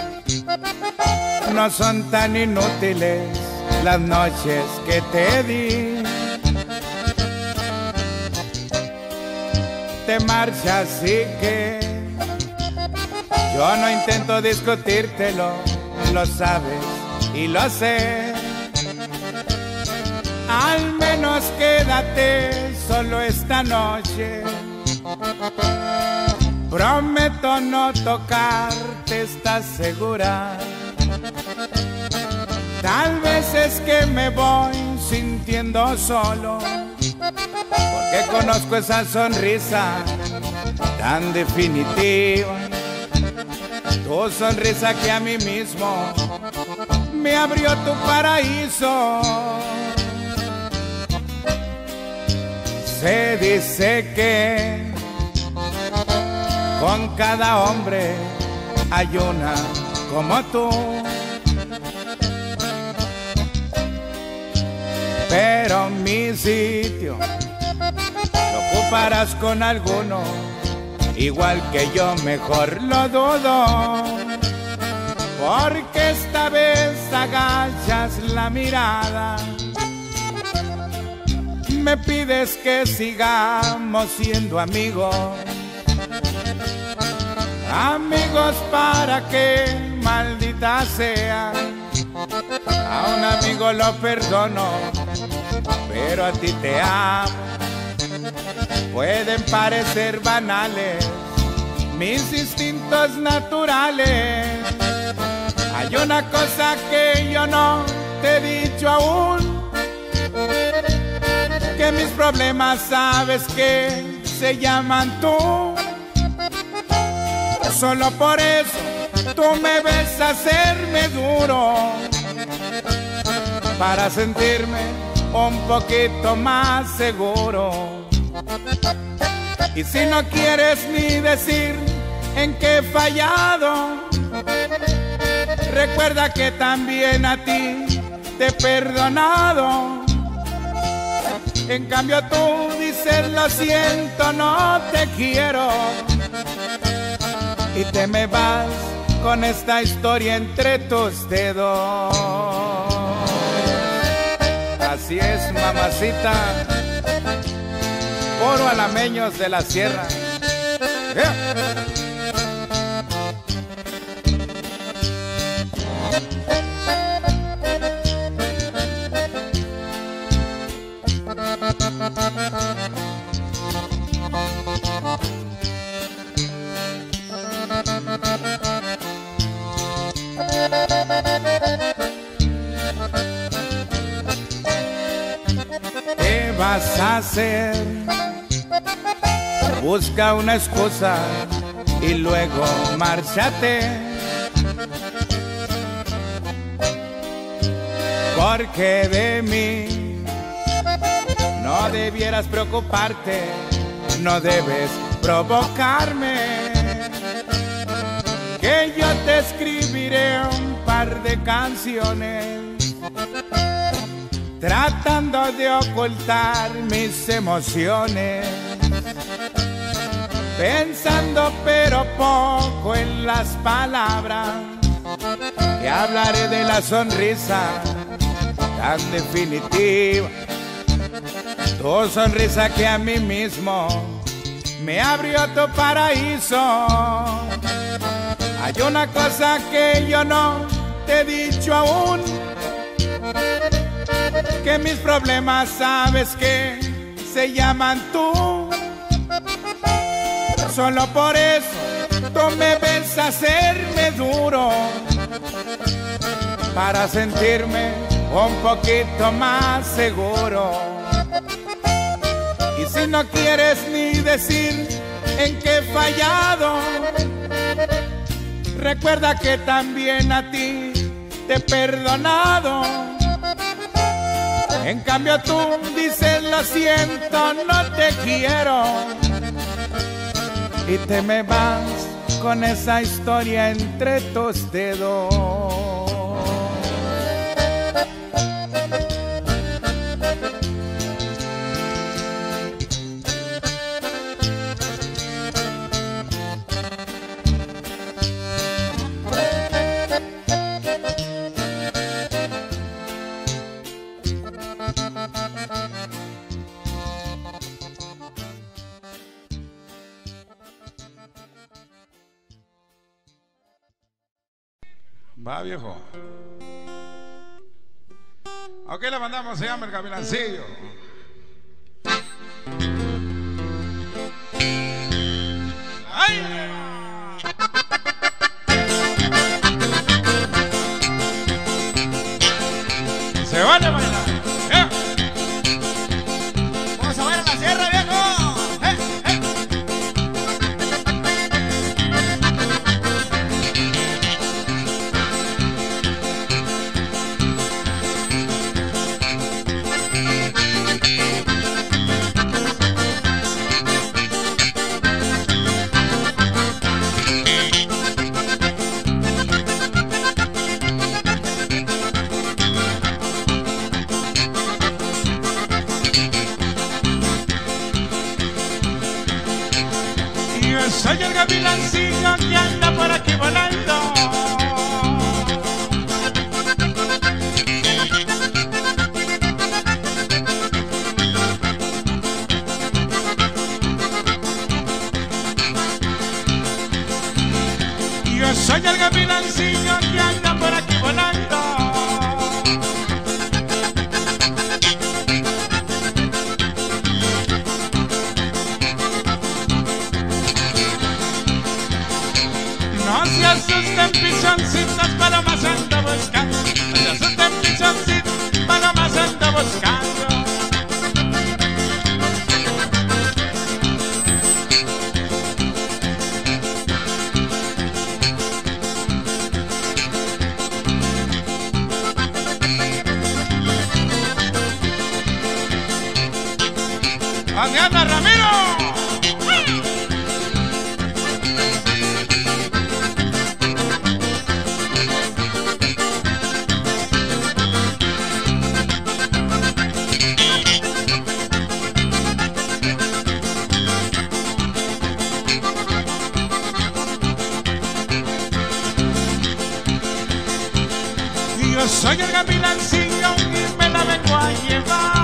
no son tan inútiles las noches que te di. Te marchas y que yo no intento discutírtelo, lo sabes y lo sé. Al menos quédate solo esta noche. Prometo no tocarte, ¿estás segura? Tal vez es que me voy sintiendo solo, porque conozco esa sonrisa tan definitiva. Tu sonrisa que a mí mismo me abrió tu paraíso. Se dice que con cada hombre hay una como tú, pero mi sitio lo ocuparás con alguno, igual que yo, mejor lo dudo, porque esta vez agachas la mirada, me pides que sigamos siendo amigos. Amigos para que, maldita sea, a un amigo lo perdono, pero a ti te amo. Pueden parecer banales mis instintos naturales. Hay una cosa que yo no te he dicho aún, que mis problemas sabes que se llaman tú. Solo por eso tú me ves hacerme duro, para sentirme un poquito más seguro. Y si no quieres ni decir en qué he fallado, recuerda que también a ti te he perdonado. En cambio tú dices lo siento, no te quiero, y te me vas con esta historia entre tus dedos. Así es, mamacita, puro alameños de la sierra. vas a hacer? Busca una excusa y luego márchate, porque de mí no debieras preocuparte, no debes provocarme, que yo te escribiré un par de canciones tratando de ocultar mis emociones, pensando pero poco en las palabras, que hablaré de la sonrisa tan definitiva, tu sonrisa que a mí mismo me abrió tu paraíso. Hay una cosa que yo no te he dicho aún, que mis problemas sabes que se llaman tú. Solo por eso tú me ves hacerme duro, para sentirme un poquito más seguro. Y si no quieres ni decir en qué he fallado, recuerda que también a ti te he perdonado. En cambio tú dices lo siento, no te quiero, y te me vas con esa historia entre tus dedos. Va, viejo. Ok, le mandamos, se llama El Gavilancillo. ¡Ay! Se van a bailar. ¡Yeah! Vamos a ver a la sierra, viejo. Soy el gavilancillo que anda por aquí volando. Yo soy el gavilancillo que anda por aquí volando. No se asusten pichoncitos, palomas ando buscando. No se asusten pichoncitos, palomas ando buscando. ¿Dónde anda Ramiro? Yo soy el gavilancillo y me la vengo a llevar.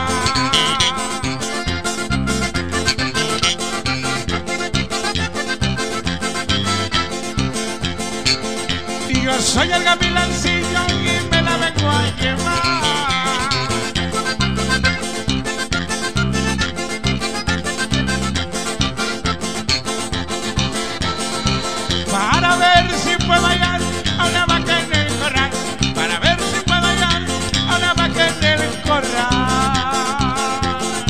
Yo soy el gavilancillo y me la vengo a llevar. Para ver si puedo hallar a una vaca en el corral. Para ver si puedo hallar a una vaca en el corral.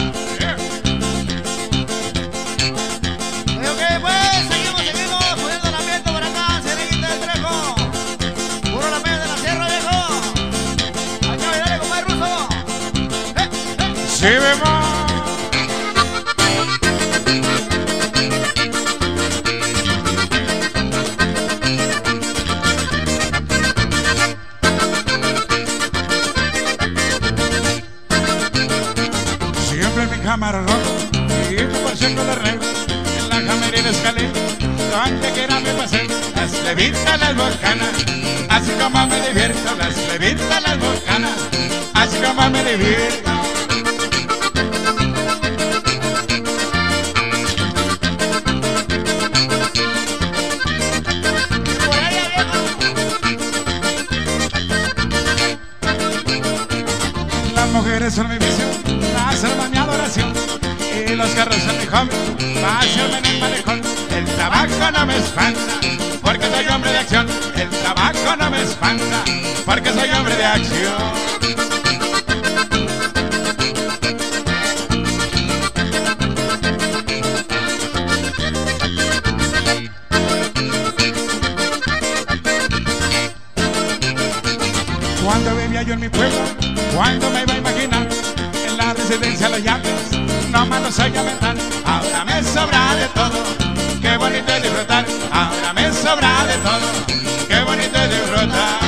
Si bemol. Siempre en mi cámara roto y por siempre de arreglo. En la camerina escalé, donde quiera me pasé. Las levitas, las volcanas, así como me divierto. Las levitas, las volcanas, así como me divierto. Las mujeres son mi visión, las armas mi adoración. Y los carros son mi hobby, pasearme en el malecón. El tabaco no me espanta, porque soy hombre de acción. El tabaco no me espanta, porque soy hombre de acción. Cuando vivía yo en mi pueblo, cuando me iba a imaginar en la residencia Los Yates, no más no soy mental. Ahora me sobra de todo, qué bonito es disfrutar. Ahora me sobra de todo, qué bonito es disfrutar.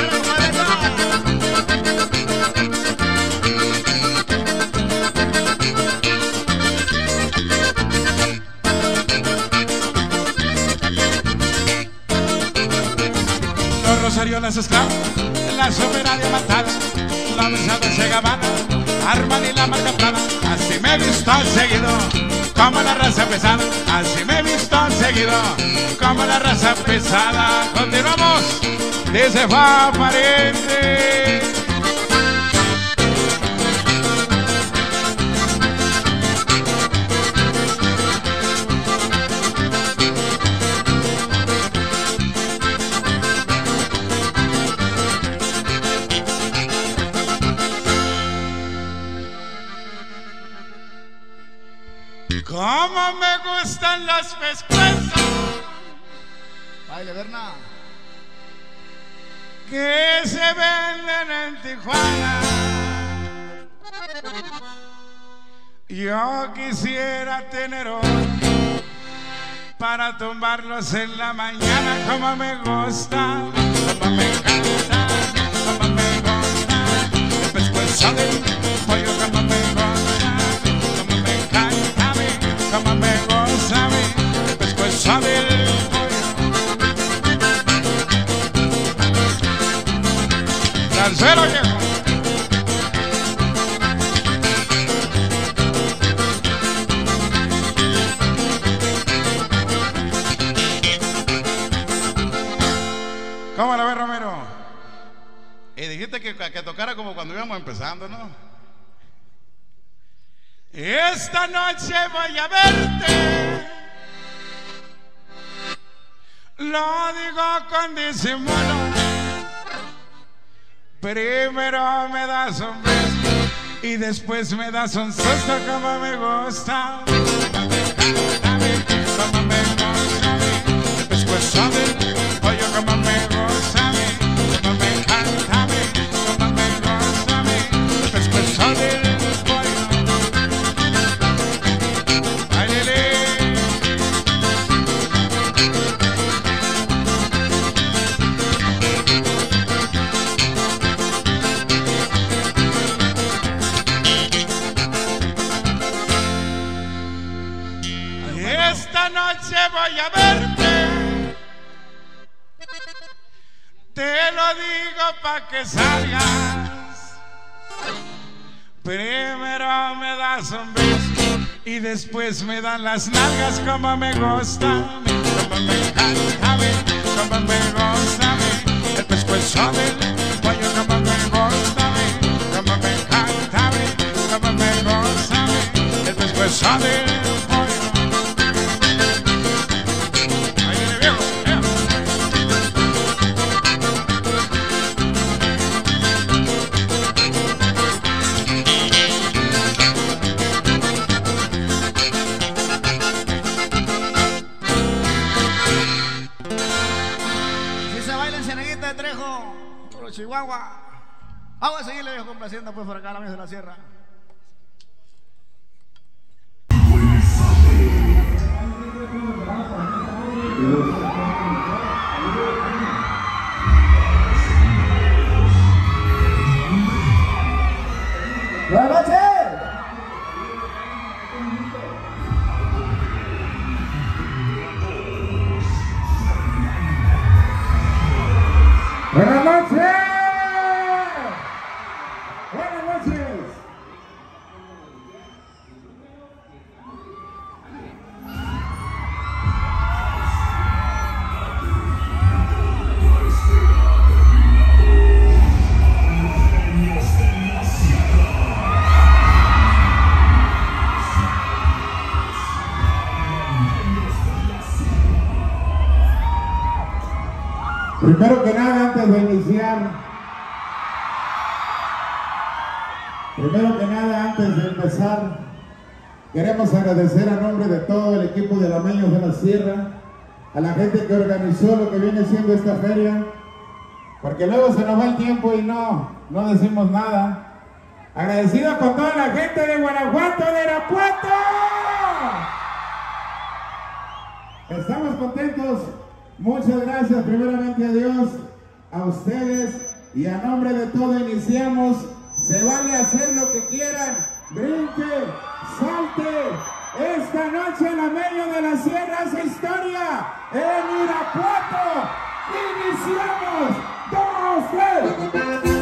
Los rosarios, las esclavas, la superaria matada, la mesada se Gabbana, Armani y la marca Prada. Así me he visto seguido, como la raza pesada. Así me he visto seguido, como la raza pesada. Continuamos, dice va pariente. Cómo me gustan las pescuezas. Baile, Berna. Que se venden en Tijuana. Yo quisiera tener hoy para tumbarlos en la mañana. Como me gusta, como me encanta, como me gusta el pescuezo del pollo, como me gusta, como me encanta a mí, como me gusta a mí el pescuezo del pollo. Dancero viejo. ¿Cómo la ves, Romero? Y dijiste que tocara como cuando íbamos empezando, ¿no? Esta noche voy a verte, lo digo con disimulo. Primero me das un beso y después me das un susto. Como me gusta, como me encanta a mí, como me gusta a mí el pescuezo del pollo, como me gusta a mí, como me encanta a mí, como me gusta a mí el pescuezo del pollo. Ay, Lili. Esta noche voy a verte, te lo digo pa' que salgas. Primero me das un beso y después me dan las nalgas. Como me gusta a mí, como me encanta a mí, como me gusta a mí el pescuezo del pollo, como me gusta a mí, como me encanta a mí, como me gusta a mí el pescuezo del pollo. Chihuahua. Vamos a seguirle, viejo, complaciendo pues por acá a la mesa de la sierra. Buenas noches. Buenas noches. Buenas noches. Primero que nada, antes de empezar, queremos agradecer a nombre de todo el equipo de Alameños de la Sierra, a la gente que organizó lo que viene siendo esta feria, porque luego se nos va el tiempo y no decimos nada. Agradecido con toda la gente de Guanajuato, de Irapuato. Estamos contentos. Muchas gracias primeramente a Dios, a ustedes, y a nombre de todo iniciamos. Se vale hacer lo que quieran, brinque, salte. Esta noche en Alameños de la Sierra hace historia en Irapuato. Iniciamos. 2, 3.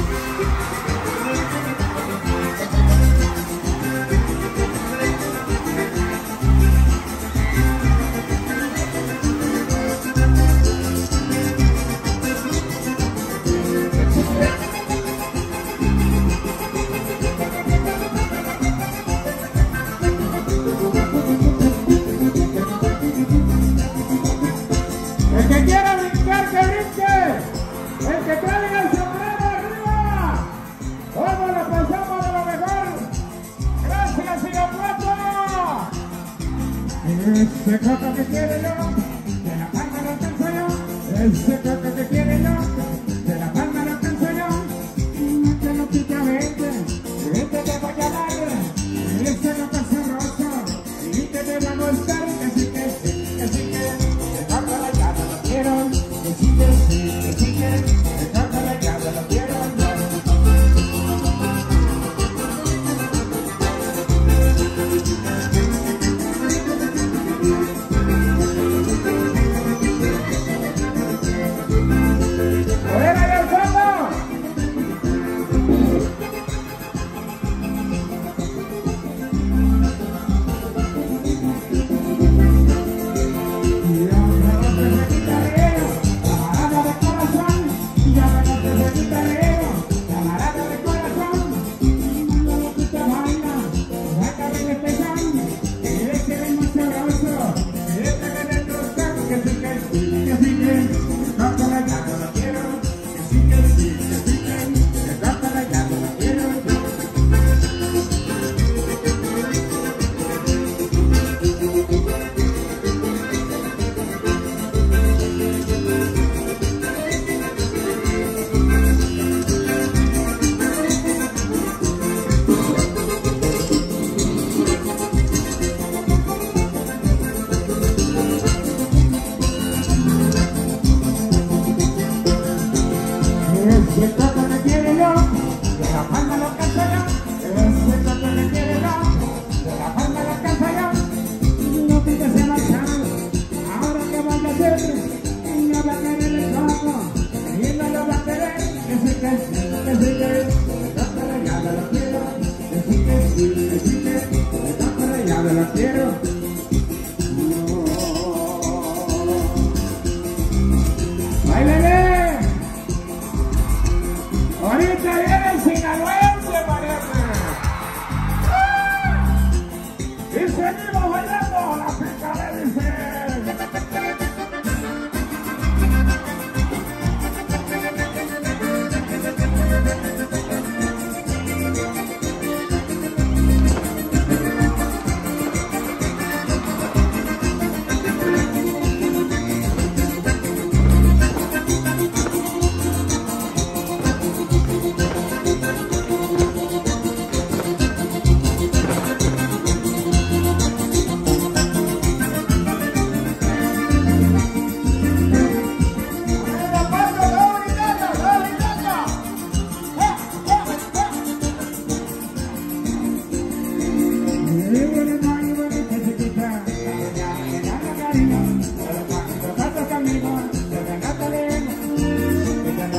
El que quiera brincar, que brinque. El que traiga el sombrero arriba. Hoy nos la pasamos de lo mejor. Gracias, Irapuato. Ese coco que quiere yo, de la palma lo alcanzo yo. Ese coco que quiere yo, de la palma lo alcanzo yo. No te lo pica, vente te voy a dar. Ese loco sabroso, y te va a gustar. Que sí, que sí, que sí, que toca la llave, lo quiero. Que sí, que sí, que sí, que toca la llave, lo quiero.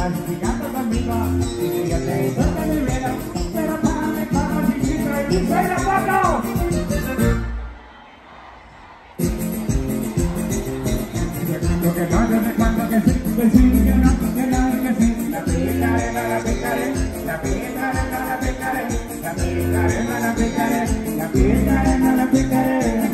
picando conmigo, y que yo te toque mi vida, pero párame como chiquito y soy la foto. Que no, desde cuando que sí, que sí, que no, que sí. La picaré, la picaré, la picaré, la picaré, la picaré, la picaré, la picaré, la picaré.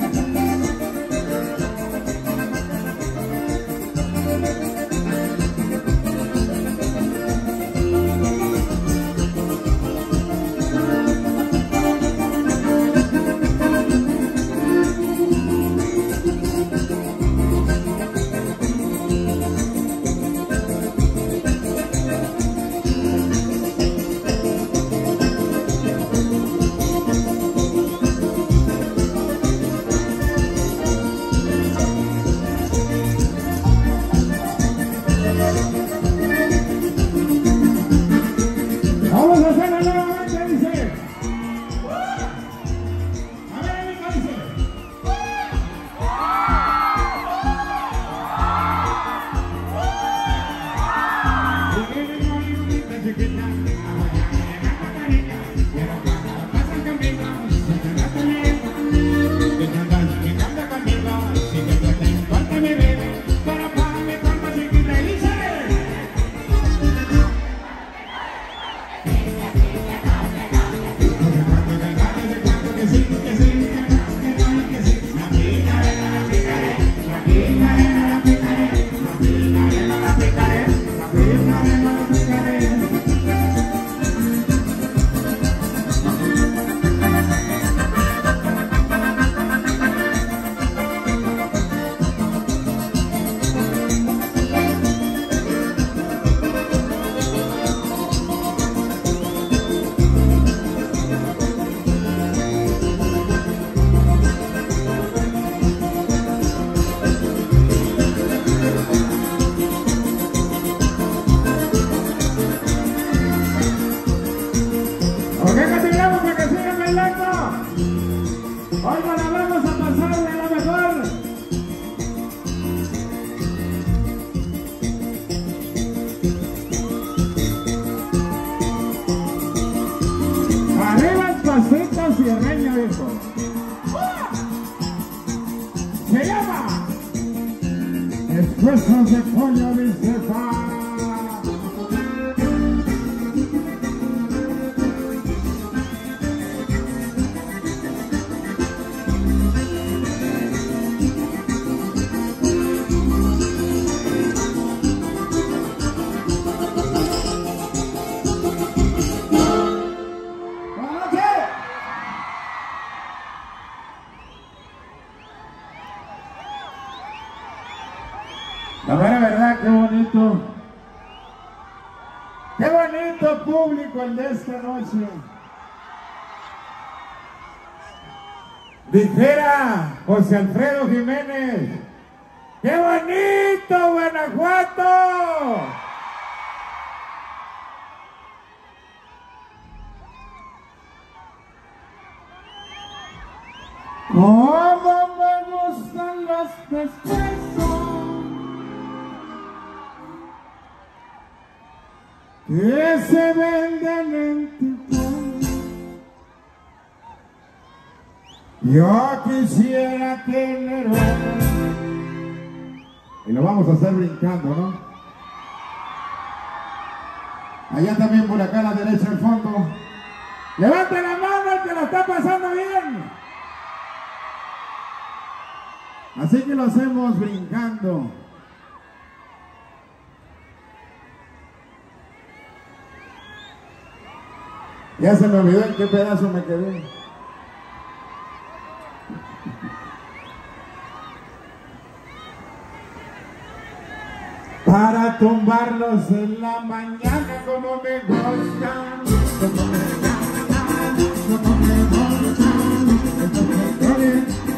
Se llama Esfuerzos de pollo de César. La mera verdad, qué bonito público el de esta noche. Dijera José Alfredo Jiménez, ¡qué bonito Guanajuato! ¡Cómo me gustan los pescuezos que se venden en Tijuana! Yo quisiera tener uno. Y lo vamos a hacer brincando, ¿no? Allá también por acá a la derecha al fondo. ¡Levante la mano el que lo está pasando bien! Así que lo hacemos brincando. Ya se me olvidó en qué pedazo me quedé. Para tumbarlos en la mañana como me gustan, como me gustan, como me gustan, como me gustan.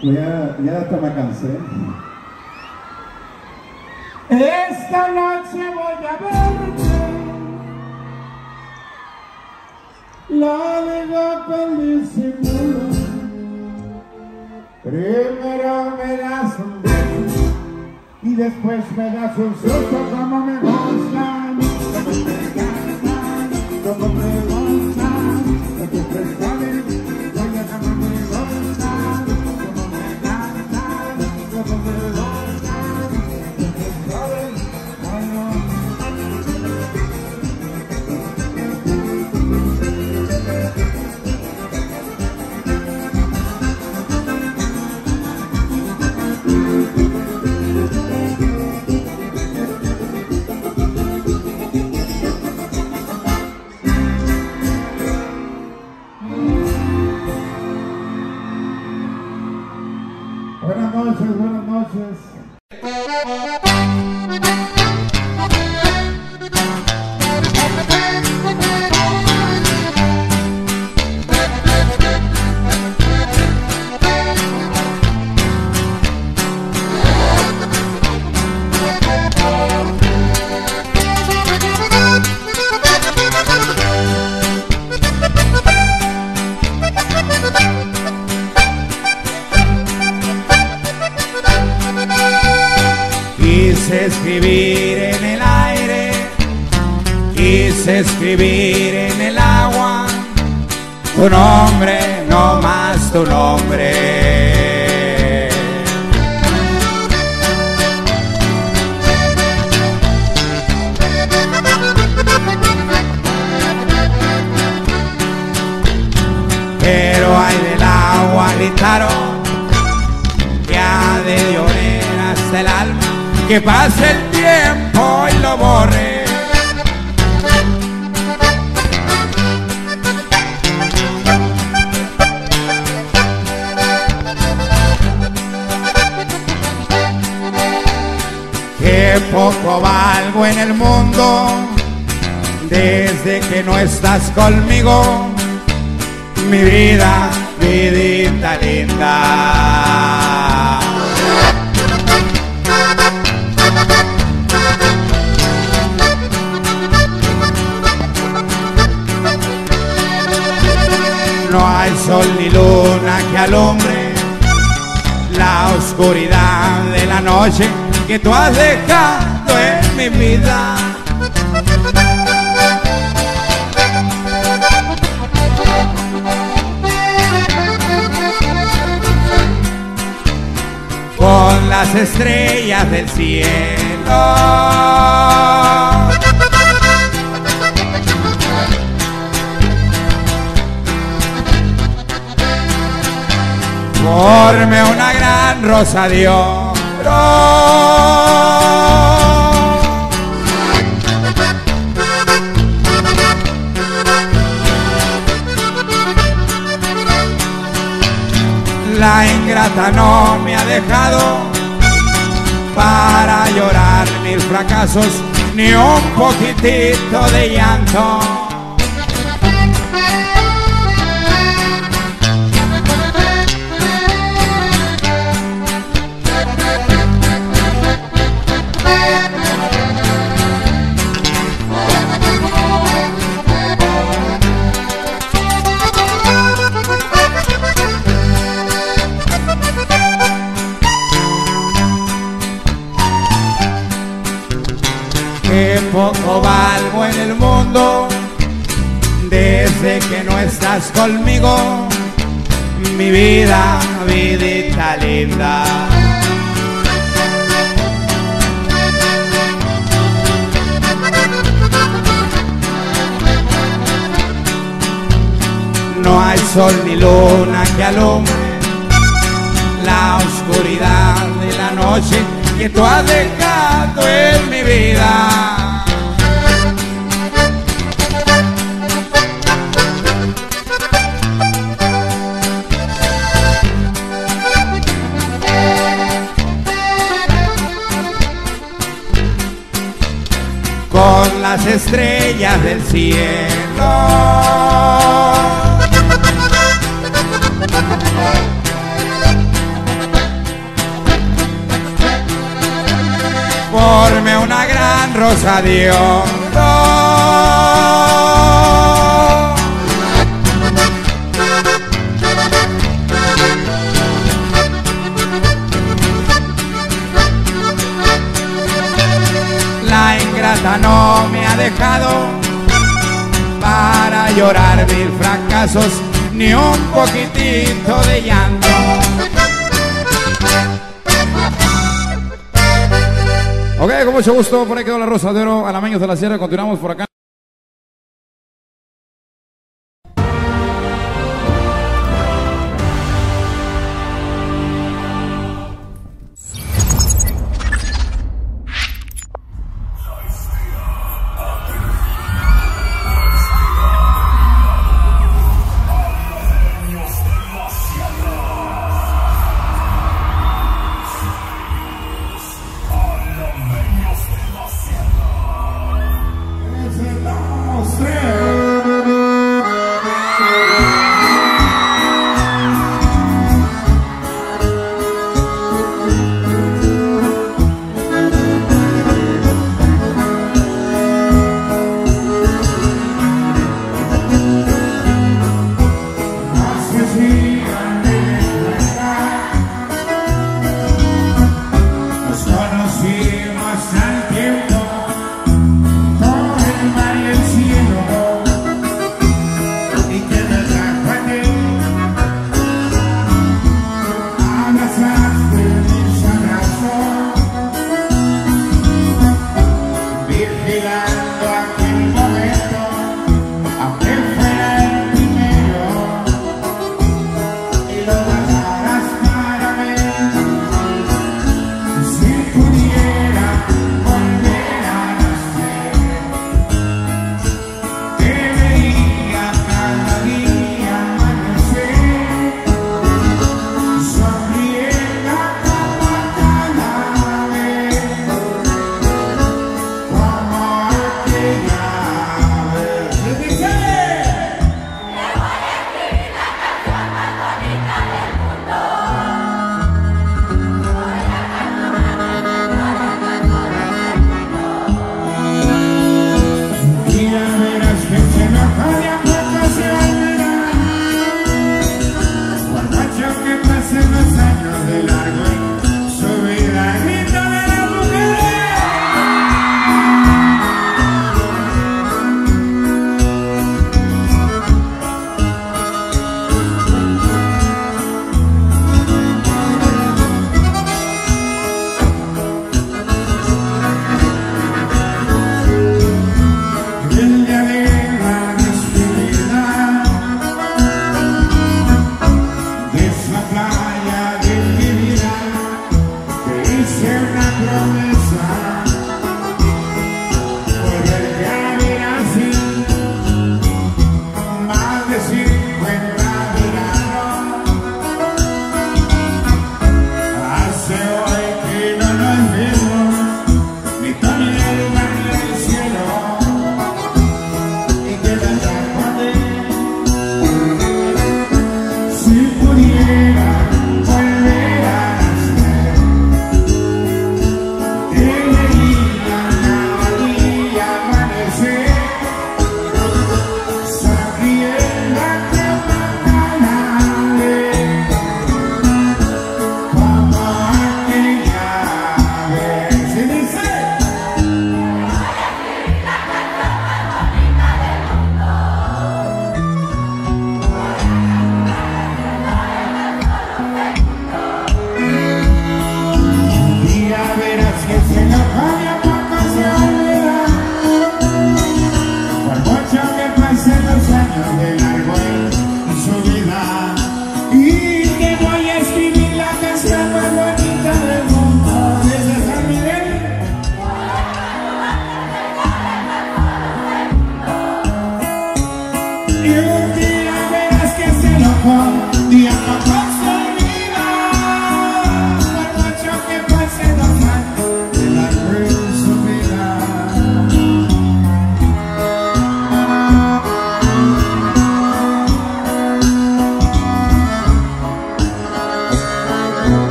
Ya hasta me cansé. Esta noche voy a verte, lo digo con disimulo. Primero me das un beso y después me das un susto. Como me gustan, como me encantan, como me gustan, lo que ustedes saben, voy a como me gustan, como me encantan, como me gustan, lo que ustedes saben, buenas noches, buenas noches. Quise escribir en el aire, quise escribir en el agua, tu nombre, no más tu nombre. Pero ay del agua gritaron, ya de llorar hasta el alma, que pase el tiempo y lo borre. Que poco valgo en el mundo desde que no estás conmigo, mi vida, vidita linda. No hay sol ni luna que alumbre la oscuridad de la noche que tú has dejado en mi vida. Con las estrellas del cielo, forme una gran rosa de oro. La ingrata no me ha dejado para llorar mis fracasos, ni un poquitito de llanto. Que poco valgo en el mundo desde que no estás conmigo, mi vida, vidita linda. No hay sol ni luna que alumbre la oscuridad de la noche que tú has dejado en mi vida. Con las estrellas del cielo, San Rosa de Oro. La ingrata no me ha dejado para llorar mil fracasos, ni un poquitito de llanto. Ok, con mucho gusto, por ahí quedó la Rosa de Oro, Alameños de la Sierra, continuamos por acá.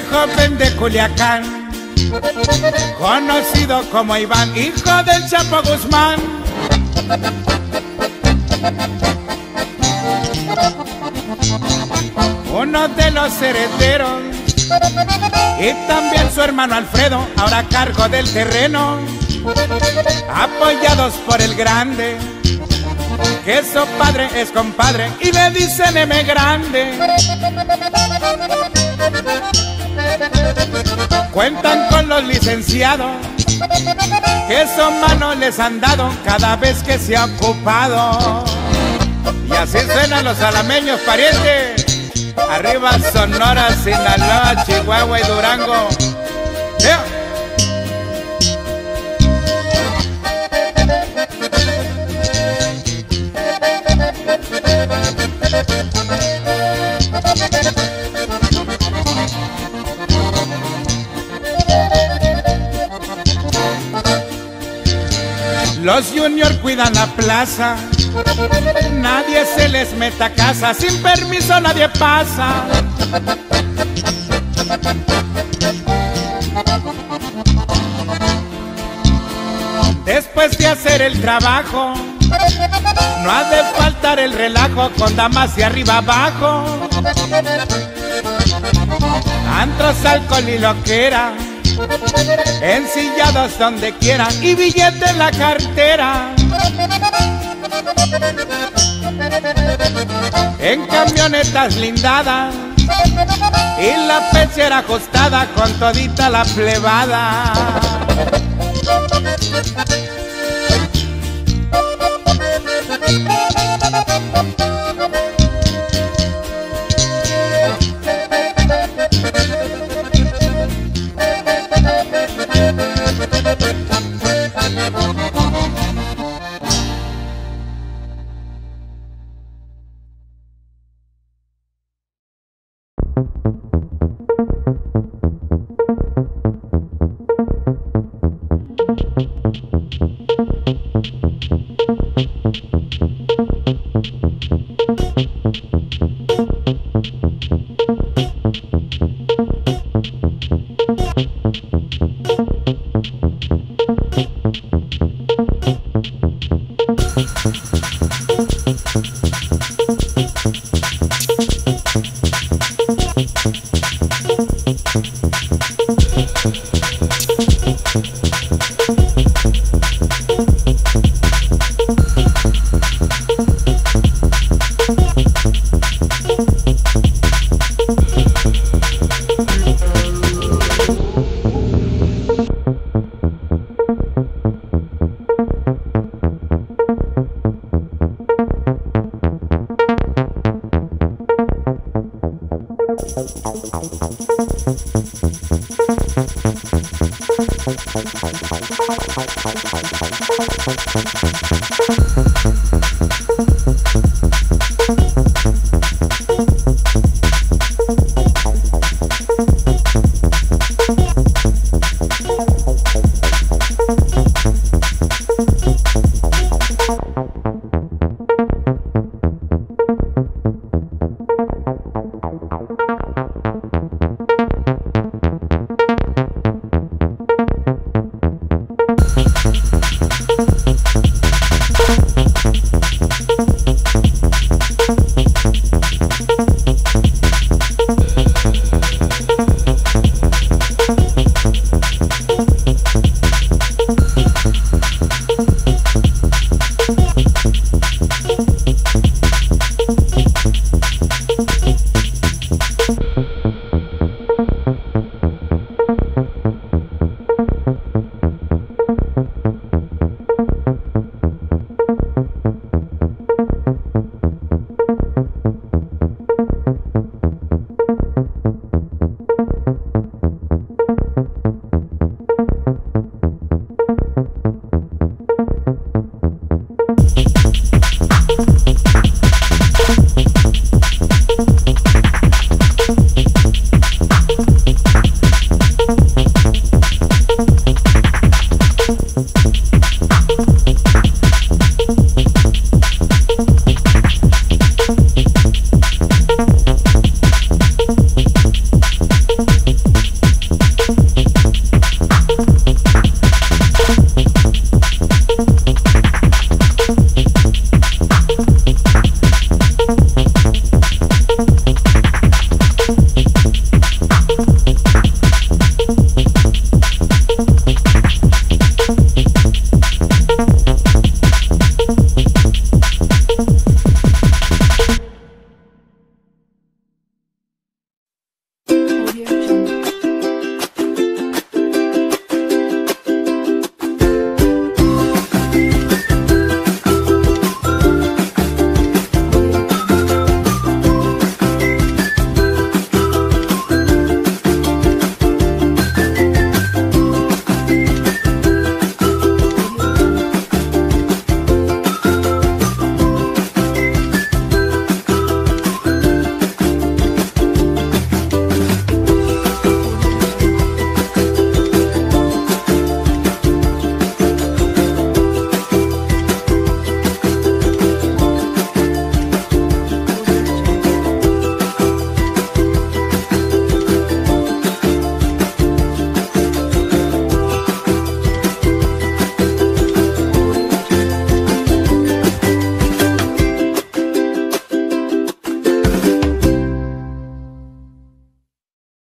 joven de Culiacán, conocido como Iván, hijo del Chapo Guzmán. Uno de los herederos y también su hermano Alfredo, ahora a cargo del terreno, apoyados por el grande, que su padre es compadre y le dicen M grande. Cuentan con los licenciados que su mano les han dado cada vez que se ha ocupado. Y así suenan los alameños, parientes. Arriba Sonora, Sinaloa, Chihuahua y Durango. ¡Yeah! Los Junior cuidan la plaza, nadie se les meta a casa, sin permiso nadie pasa. Después de hacer el trabajo, no ha de faltar el relajo con damas de arriba abajo. Antros, alcohol y loquera, ensillados donde quiera y billete en la cartera. En camionetas blindadas y la pechera ajustada con todita la plebada.